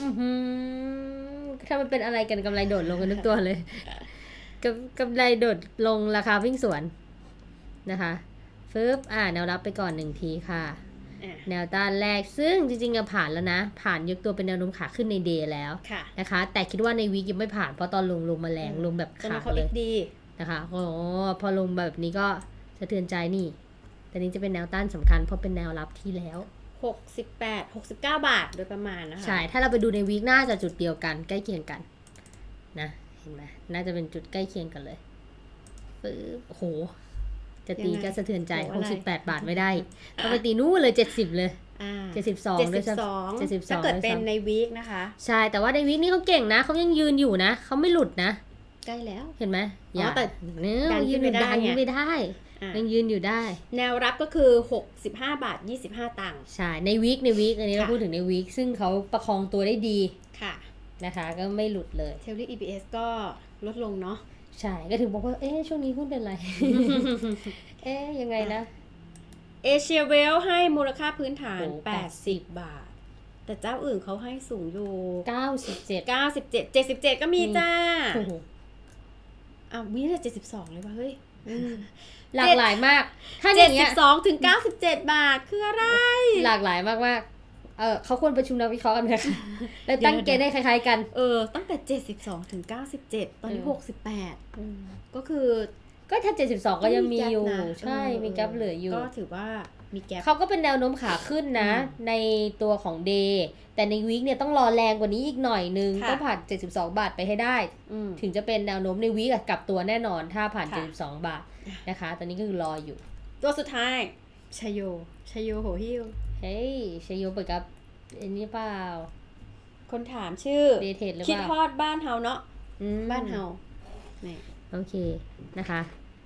ถ้ามันเป็นอะไรกันกำไรโดดลงกันทุกตัวเลยกำไรโดดลงราคาวิ่งสวนนะคะฟึบอ่าแนวรับไปก่อนหนึ่งทีค่ะแนวต้านแรกซึ่งจริงๆก็ผ่านแล้วนะผ่านยกตัวเป็นแนวโน้มขาขึ้นในเดย์แล้วนะคะแต่คิดว่าในวีคยังไม่ผ่านเพราะตอนลงลงมาแรงลงแบบขาเลยนะคะโอ้พอลงแบบนี้ก็สะเทือนใจนี่แต่นี้จะเป็นแนวต้านสำคัญเพราะเป็นแนวรับที่แล้วหกสิบแปด หกสิบเก้าบาทโดยประมาณนะคะใช่ถ้าเราไปดูในวีคหน้าจะจุดเดียวกันใกล้เคียงกันนะเห็นไหมน่าจะเป็นจุดใกล้เคียงกันเลยปึ๊บโอ้โหจะตีก็สะเทือนใจหกสิบแปดบาทไม่ได้ต้องไปตีนู่นเลยเจ็ดสิบเลยเจ็ดสิบสองด้วยซ้ำเจ็ดสิบสองถ้าเกิดเป็นในวีคนะคะใช่แต่ว่าในวีคนี้เขาเก่งนะเขายังยืนอยู่นะเขาไม่หลุดนะใกล้แล้วเห็นไหมอย่าแต่เนื้อยืนไม่ได้ไม่ได้ยังยืนอยู่ได้แนวรับก็คือหกสิบห้าบาทยี่สิบห้าตังค์ใช่ในวีคในวีคอันนี้เราพูดถึงในวีคซึ่งเขาประคองตัวได้ดีค่ะนะคะก็ไม่หลุดเลยเทลลี่ อี พี เอส ก็ลดลงเนาะใช่ก็ถึงบอกว่าเอ๊ะช่วงนี้หุ้นเป็นไร เอ๊ะยังไงนะเอเชียเวลให้มูลค่าพื้นฐานแปดสิบบาทแต่เจ้าอื่นเขาให้สูงอยู่เก้าสิบเจ็ดเก้าสิบเจ็ด เจ็ดสิบเจ็ดก็มีจ้าอ้าวมีแต่เจ็ดสิบสองเลยว่ะเฮ้ยหลากหลายมากถ้าอย่างเงี้ยเจ็ดสิบสองถึงเก้าสิบเจ็ดบาทคืออะไรหลากหลายมากๆเออเขาควรประชุมนักวิเคราะห์กันนะคะแล้วตั้งเกณฑ์ให้คล้ายๆกันเออตั้งแต่เจ็ดสิบสองถึงเก้าสิบเจ็ดตอนนี้หกสิบแปดก็คือก็ถ้าเจ็ดสิบสองก็ยังมีอยู่ใช่มีแกปเหลืออยู่ก็ถือว่ามีแกปเขาก็เป็นแนวโน้มขาขึ้นนะในตัวของเดย์แต่ในวีคเนี่ยต้องรอแรงกว่านี้อีกหน่อยนึงต้องผ่านเจ็ดสิบสองบาทไปให้ได้ถึงจะเป็นแนวโน้มในวีคกลับตัวแน่นอนถ้าผ่านเจ็ดสิบสองบาทนะคะตอนนี้ก็คือรออยู่ตัวสุดท้ายชโยชโยโหฮิวเฮ้ยชโยเปิดกับอันนี้เปล่าคนถามชื่อคิดฮอดบ้านเฮาเนาะบ้านเฮาโอเคนะคะพ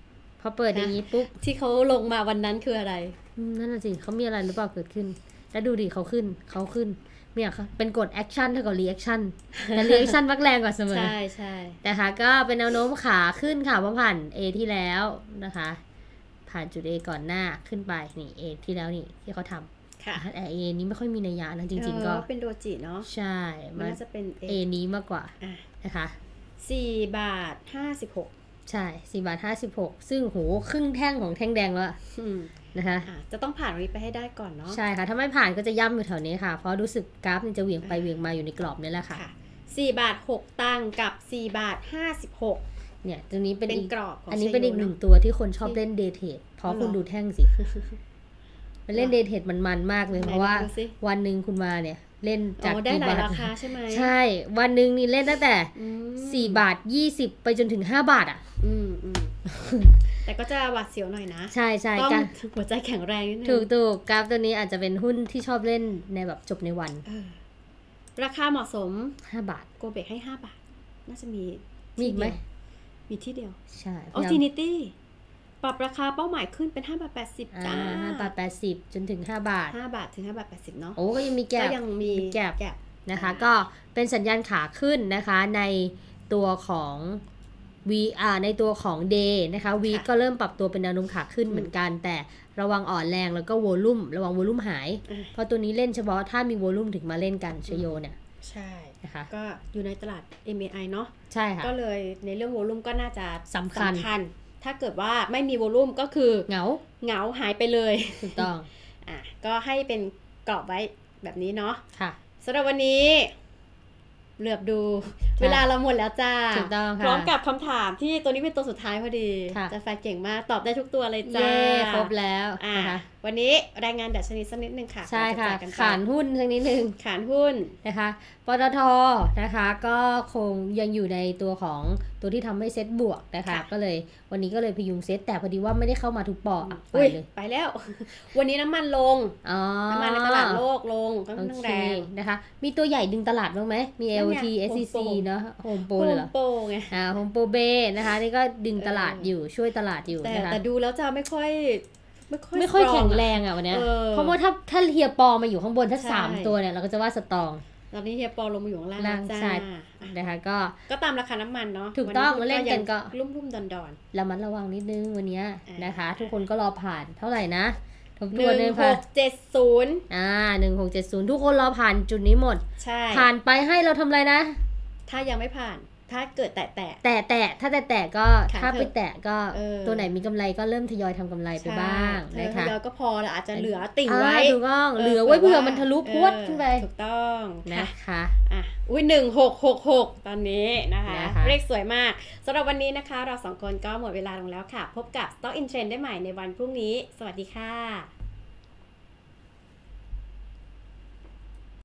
พอเปิดอย่างนี้ปุ๊บที่เขาลงมาวันนั้นคืออะไรนั่นน่ะสิเขามีอะไรหรือเปล่าเกิดขึ้นแล้วดูดิเขาขึ้นเขาขึ้นเนี่ยเป็นกดแอคชั่นเท่ากับรีแอคชั่นแต่รีแอคชั่นมักแรงกว่าเสมอใช่ใช่แต่ค่ะก็เป็นแนวโน้มขาขึ้นค่ะเพราะผ่าน A ที่แล้วนะคะผ่านจุด A ก่อนหน้าขึ้นไปนี่ A ที่แล้วนี่ที่เขาทำค่ะแต่ A นี้ไม่ค่อยมีนัยยะนะจริงๆก็เป็นโดจิเนาะใช่มันน่าจะเป็น A นี้มากกว่านะคะสี่บาทห้าสิบหกใช่สี่บาทห้าสิบหกซึ่งโหครึ่งแท่งของแท่งแดงแล้วนะคะจะต้องผ่านนี้ไปให้ได้ก่อนเนาะใช่ค่ะถ้าไม่ผ่านก็จะย่ำอยู่แถวนี้ค่ะเพราะรู้สึกกราฟมันจะเหวี่ยงไปเหวี่ยงมาอยู่ในกรอบนี้แหละค่ะสี่บาทหกตังค์กับสี่บาทห้าสิบหกเนี่ยตรงนี้เป็นอีกกรอบอันนี้เป็นอีกหนึ่งตัวที่คนชอบเล่นเดย์เทรดเพราะคุณดูแท่งสิมันเล่นเดย์เทรดมันมันมากเลยเพราะว่าวันนึงคุณมาเนี่ยเล่นจากกี่บาทราคาใช่ไหมใช่วันนึงนี่เล่นตั้งแต่สี่บาทยี่สิบไปจนถึงห้าบาทอ่ะอืมอืมแต่ก็จะหวาดเสียวหน่อยนะใช่ใช่ต้องหัวใจแข็งแรงนิดนึงถูกถูกกราฟตัวนี้อาจจะเป็นหุ้นที่ชอบเล่นในแบบจบในวันราคาเหมาะสมห้าบาทโกเบกให้ห้าบาทน่าจะมีมีอีกไหมมีที่เดียวใช่ออทินิตี้ปรับราคาเป้าหมายขึ้นเป็นห้าบาทแปดสิบจ้าห้าบาทแปดสิบจนถึงห้าบาทห้าบาทถึงห้าบาทแปดสิบเนาะโอ้ก็ยังมีแกลบก็ยังมีแกลบนะคะก็เป็นสัญญาณขาขึ้นนะคะในตัวของวีอ่าในตัวของ Day นะคะ Week ก็เริ่มปรับตัวเป็นแนวโน้มขาขึ้นเหมือนกันแต่ระวังอ่อนแรงแล้วก็โวลุ่มระวังโวลุ่มหายเพราะตัวนี้เล่นเฉพาะถ้ามีโวลุ่มถึงมาเล่นกันชโยเนี่ยใช่นะคะก็อยู่ในตลาด เอ็ม เอ ไอ เนาะใช่ค่ะก็เลยในเรื่องโวลุ่มก็น่าจะสำคัญถ้าเกิดว่าไม่มีโวลุ่มก็คือเหงาเหงาหายไปเลยถูกต้องอ่ะก็ให้เป็นกรอบไว้แบบนี้เนาะค่ะสำหรับวันนี้เหลือบดูเวลาเราหมดแล้วจ้าถูกต้องค่ะพร้อมกับคำถามที่ตัวนี้เป็นตัวสุดท้ายพอดีจะแฟร์เก่งมากตอบได้ทุกตัวเลยจ้าครบแล้วนะคะวันนี้รายงานดัชนีสักนิดนึงค่ะใช่ค่ะขานหุ้นสักนิดนึงขานหุ้นนะคะปตท.นะคะก็คงยังอยู่ในตัวของตัวที่ทำให้เซ็ตบวกนะคะก็เลยวันนี้ก็เลยพยุงเซ็ตแต่พอดีว่าไม่ได้เข้ามาทุกปอไปเลยไปแล้ววันนี้น้ำมันลงน้ำมันในตลาดโลกลงก็ต้องแรงนะคะมีตัวใหญ่ดึงตลาดบ้างไหมมี แอล ที เอส ซี ซี เนาะโฮมโปรเลยเหรอโฮมโปรไงอ่าโฮมโปรเบนะคะนี่ก็ดึงตลาดอยู่ช่วยตลาดอยู่นะคะแต่ดูแล้วจะไม่ค่อยไม่ค่อยไม่ค่อยแข็งแรงอ่ะวันนี้เพราะว่าถ้าถ้าเฮียปอมาอยู่ข้างบนถ้าสามตัวเนี่ยเราก็จะว่าสตรองตอนนี้เฮียปอลงมาอยู่ข้างล่างจ้านะคะก็ก็ตามราคาน้ำมันเนาะถูกต้องเล่นกันก็ลุ่มๆดอนๆระมัดระวังนิดนึงวันนี้นะคะทุกคนก็รอผ่านเท่าไหร่นะทบทวนเลยค่ะหนึ่งหกเจ็ดศูนย์อ่าหนึ่งหกเจ็ดศูนย์ทุกคนรอผ่านจุดนี้หมดใช่ผ่านไปให้เราทำอะไรนะถ้ายังไม่ผ่านถ้าเกิดแตะแตะแตะแตะถ้าแตะแตะก็ถ้าไปแตะก็ตัวไหนมีกำไรก็เริ่มทยอยทำกำไรไปบ้างนะคะทยอยก็พอแล้วอาจจะเหลือติ่งไว้ถูกต้องเหลือไว้เผื่อมันทะลุพวดขึ้นไปถูกต้องนะคะอ่ะอุ้ยหนึ่งหกหกหกตอนนี้นะคะเลขสวยมากสำหรับวันนี้นะคะเราสองคนก็หมดเวลาลงแล้วค่ะพบกับ Stock in Trend ได้ใหม่ในวันพรุ่งนี้สวัสดีค่ะ